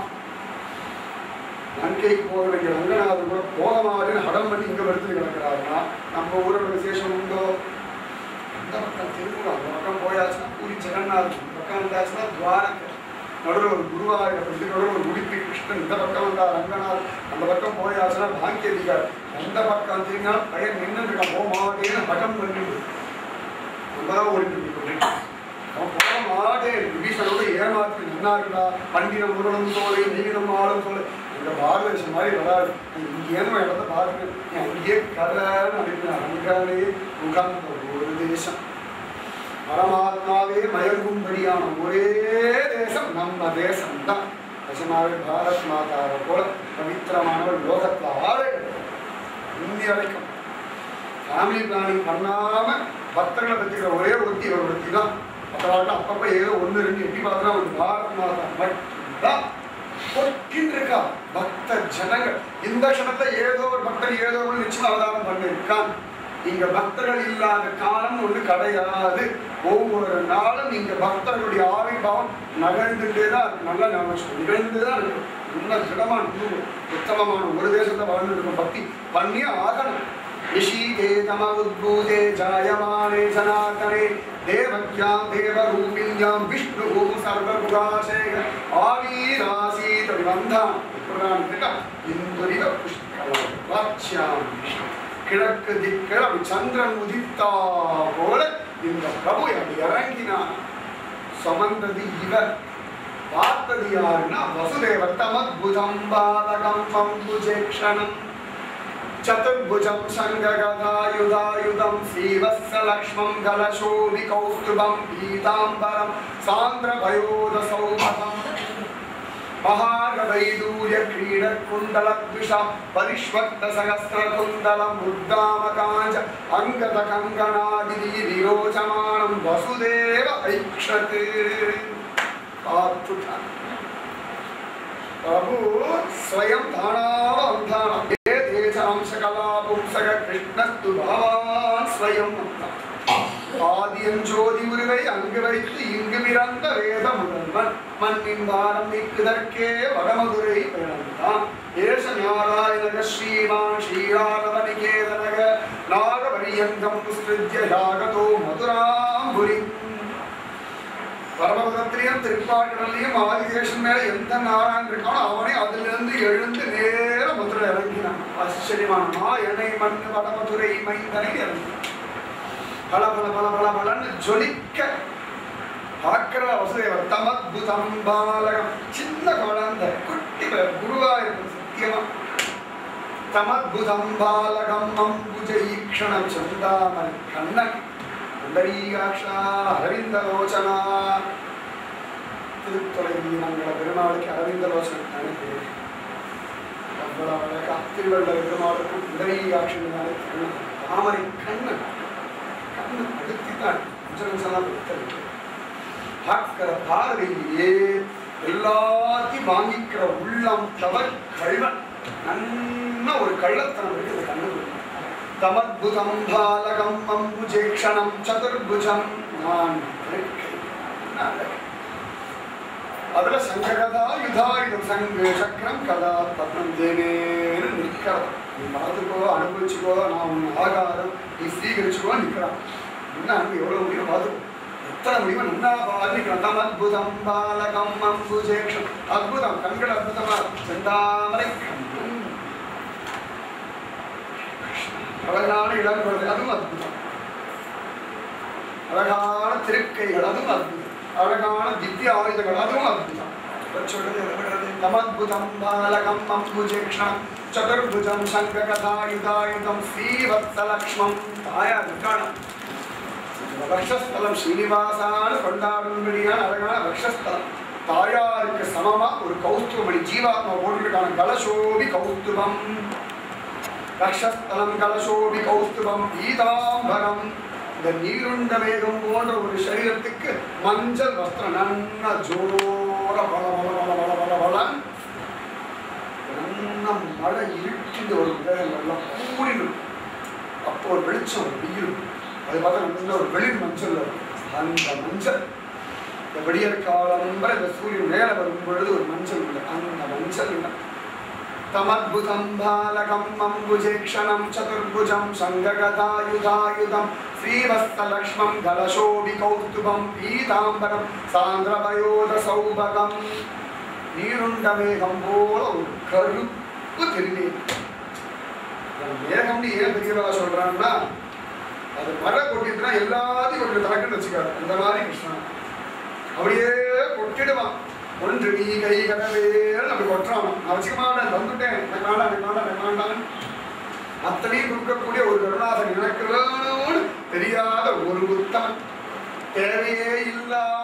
லங்கைக்கு போக வேண்டிய ரங்கநாதன் கூட போக மாட்டேன்னு ஹடம் பண்ணி இங்கே வருது கிடக்கிறாருன்னா நம்ம ஊரோட விசேஷம் உண்டோ இந்த பக்கம் திருமூலம் அந்த பக்கம் போயாச்சுன்னா பூரி ஜெகநாதன் இந்த பக்கம் வந்தாச்சுன்னா துவாரகை நடுவில் ஒரு குருவாயூர் நடுவில் ஒரு உடுப்பி கிருஷ்ணன் இந்த பக்கம் வந்தா ரங்கநாத் அந்த பக்கம் போயாச்சுன்னா பாக்கியதிகார் எந்த பக்கம் திரும்பினா பையன் நின்று இருக்கான் போக மாட்டேன்னு பட்டம் பண்ணிட்டு நம்ம தான் ஓடிட்டு அவன் போக மாட்டேன் விபீஷனோட ஏமாற்றி நின்னா இருக்கா பண்டினம் முருகனும் சோலை நீவினம் ஆளும் சோலை இந்த பாரதேசம் மாதிரி வராது இங்கேன்னு இடத்த பாருங்க அங்கேயே கதைன்னு அப்படின்னா அங்காலே உட்கார்ந்த ஒரு தேசம் பரமாத்மாவே மயங்கும்படியான ஒரே தேசம் நம்ம தேசம் தான் நிஜமாவே பாரத் மாதாவை போல பவித்திரமானவர் லோகத்தில் ஆளே இந்திய வரைக்கும் ஃபேமிலி பிளானிங் பண்ணாம பக்தர்களை பற்றிக்கிற ஒரே ஒருத்தி ஒரு ஒருத்தி தான் அப்புறம் அப்பப்போ ஏதோ ஒன்று ரெண்டு எட்டி பார்த்தா ஒரு பாரத் மாதா மட்டும்தான் இருக்கா பக்த ஜனங்கள் இந்த க்ஷணத்துல ஏதோ ஒரு பக்தர் ஏதோ ஒரு நிச்சயம் அவதாரம் பண்ணிருக்கான் இங்க பக்தர்கள் இல்லாத காலம் ஒண்ணு கிடையாது ஒவ்வொரு நாளும் இங்க பக்தர்களுடைய ஆவிர்வாவம் நகழ்ந்துட்டேதான் இருக்கு நல்லா ஞாபகம் நிகழ்ந்துதான் இருக்கு இன்னும் திடமான உத்தமமான ஒரு தேசத்தை வாழ்ந்து இருக்கும் பக்தி பண்ணியே ஆகணும் நிஷீதே தம உத்பூதே ஜாயமானே ஜனார்தனே தேவக்யாம் தேவரூபிண்யாம் விஷ்ணு சர்வகுணாசேக ஆவீராசீத விவந்தான் இந்துரிவ புஷ்கலம் கிழக்கு திக்கள் அப்படி சந்திரன் உதித்தா போல இந்த பிரபு அப்படி இறங்கினான் சமந்தது இவர் பார்த்தது யாருன்னா வசுதேவர் தமத்புஜம் பாலகம் பம்புஜேக்ஷணம் चतुर्भुजं संगगदायुधायुधं श्रीवत्सलक्ष्मं कलशोभिकौस्तुभं पीताम्बरं सान्द्रभयोदसौभगं महागवैदूर्यक्रीडकुण्डलद्विषा परिष्वक्तसहस्रकुण्डलं मुद्दामकाञ्च अङ्गदकङ्कणादिविरोचमानं वसुदेव ऐक्षत् प्रभु स्वयं दानावन्धानं கிருஷ்ணஸ்து பகவான் ஸ்வயம் ஆதியஞ்சோதி உருவை அங்கு வைத்து இங்கு பிறந்த வேத முதல்வன் மண்ணின் வாரம் நீக்குதற்கே வடமதுரை பிறந்தான் ஏஷ நாராயணக ஸ்ரீமான் ஸ்ரீராகவனிகேதனக நாகவரியங்கம் புஸ்திருத்ய யாகதோ மதுராம்புரி பரமபதத்திலையும் திருப்பாடலையும் ஆதிதேசம் மேல எந்த நாராயணன் இருக்கானோ அவனே அதுல இருந்து எழுந்து நேர மதுரை இறங்கினான் ஆச்சரியமானமா என்னை மண்ணு வடமதுரை மைந்தனை இறங்கினான் பல பல பல பல பலன்னு ஜொலிக்க பார்க்கிற வசுதேவர் தமத்புதம் பாலகம் சின்ன குழந்தை குட்டி குருவாயிருக்கும் சத்தியமா தமத்புதம் பாலகம் அம்புஜ ஈக்ஷணம் சந்தாமன் கண்ணன் அந்தரீகாட்சா அரவிந்தலோச்சனா திருத்தொலை வீரங்கள பெருமாளுக்கு அரவிந்தலோச்சனை தானே பேர் அவ்வளோ அழகா திருவள்ளுவர் பெருமாளுக்கும் அந்தரீகாட்சன் தாமரை கண்ணன் கண்ணன் அடுத்துதான் கொஞ்சம் பார்க்கிற பார்வையிலேயே எல்லாத்தையும் வாங்கிக்கிற உள்ளம் தவர் கள்வன் நல்ல ஒரு கள்ளத்தனம் இருக்கு இந்த கண்ணு தமத்புதம் பாலகம் அம்புஜேக்ஷணம் சதுர்புஜம் நான் அதுல சங்ககதா யுதாயுதம் சங்கு சக்கரம் கதா பத்மம் தேனேன்னு நிற்கிறான் நீ பார்த்துக்கோ அனுபவிச்சுக்கோ நான் உன் ஆகாரம் நீ சீகரிச்சுக்கோ நிற்கிறான் என்ன அங்கே எவ்வளவு முடியும் பார்த்துக்கோ எத்தனை முடியும் நன்னா பாதிக்கிறான் தமத்புதம் பாலகம் அம்புஜேக்ஷணம் அற்புதம் கண்கள் அற்புதமா செந்தாமரை கண்ணன் அழகான இளங்குழந்தை அதுவும் அற்புதம் அழகான திருக்கைகள் அதுவும் அற்புதம் அழகான திவ்ய ஆயுதங்கள் அதுவும் அற்புதம் சொல்றது விடுறது தமத்புதம் பாலகம் அம்புஜேக்ஷணம் சதுர்புஜம் சங்ககதாயுதாயுதம் ஸ்ரீவத்சலக்ஷ்மம் தாயா இருக்கான வக்ஷஸ்தலம் ஸ்ரீனிவாசான கொண்டாடும்படியான அழகான வக்ஷஸ்தலம் தாயாருக்கு சமமா ஒரு கௌஸ்துவமணி ஜீவாத்மா போட்டுக்கான கலசோபி கௌஸ்துவம் வக்ஷஸ்தலம் கலசோபி கௌஸ்துவம் பீதாம்பரம் இந்த நீருண்ட வேகம் போன்ற ஒரு சரீரத்துக்கு மஞ்சள் வஸ்திரம் நன்ன ஜோர பல பல பல பல பல பல நன்ன மழை இருட்டிட்டு ஒரு வெள்ளம் கூடிடும் அப்போ ஒரு வெளிச்சம் ஒரு வெயில் அது பார்த்தா நல்ல ஒரு வெளிர் மஞ்சள் வரும் அந்த மஞ்சள் இந்த விடியற் காலம் இந்த சூரியன் மேலே வரும் பொழுது ஒரு மஞ்சள் இல்லை அந்த மஞ்சள் இல்லை தமத்புதம் பாலகம் அம்புஜேக்ஷணம் சதுர்புஜம் சங்ககதாயுதாயுதம் ஸ்ரீவத்சலக்ஷ்மம் கலசோபி கௌஸ்துபம் பீதாம்பரம் சாந்திரபயோத சௌபகம் நீருண்ட மேகம் போல ஒரு கருப்பு தெரியும் மேகம்னு ஏன் பெரியவா சொல்றான்னா அது மழை கொட்டிட்டுனா எல்லாத்தையும் கொஞ்சம் தனக்குன்னு வச்சுக்காரு அந்த மாதிரி கிருஷ்ணன் அப்படியே கொட்டிடுவான் ஒன்று நீ கை கடவேன்னு அப்படி கொட்டுறான் நான் வச்சுக்க மாட்டேன் வந்துட்டேன் வேண்டாம் அத்தனையும் கொடுக்கக்கூடிய ஒரு கருணாசன் எனக்கு வேணும்னு தெரியாத ஒரு புத்தன் தேவையே இல்லாத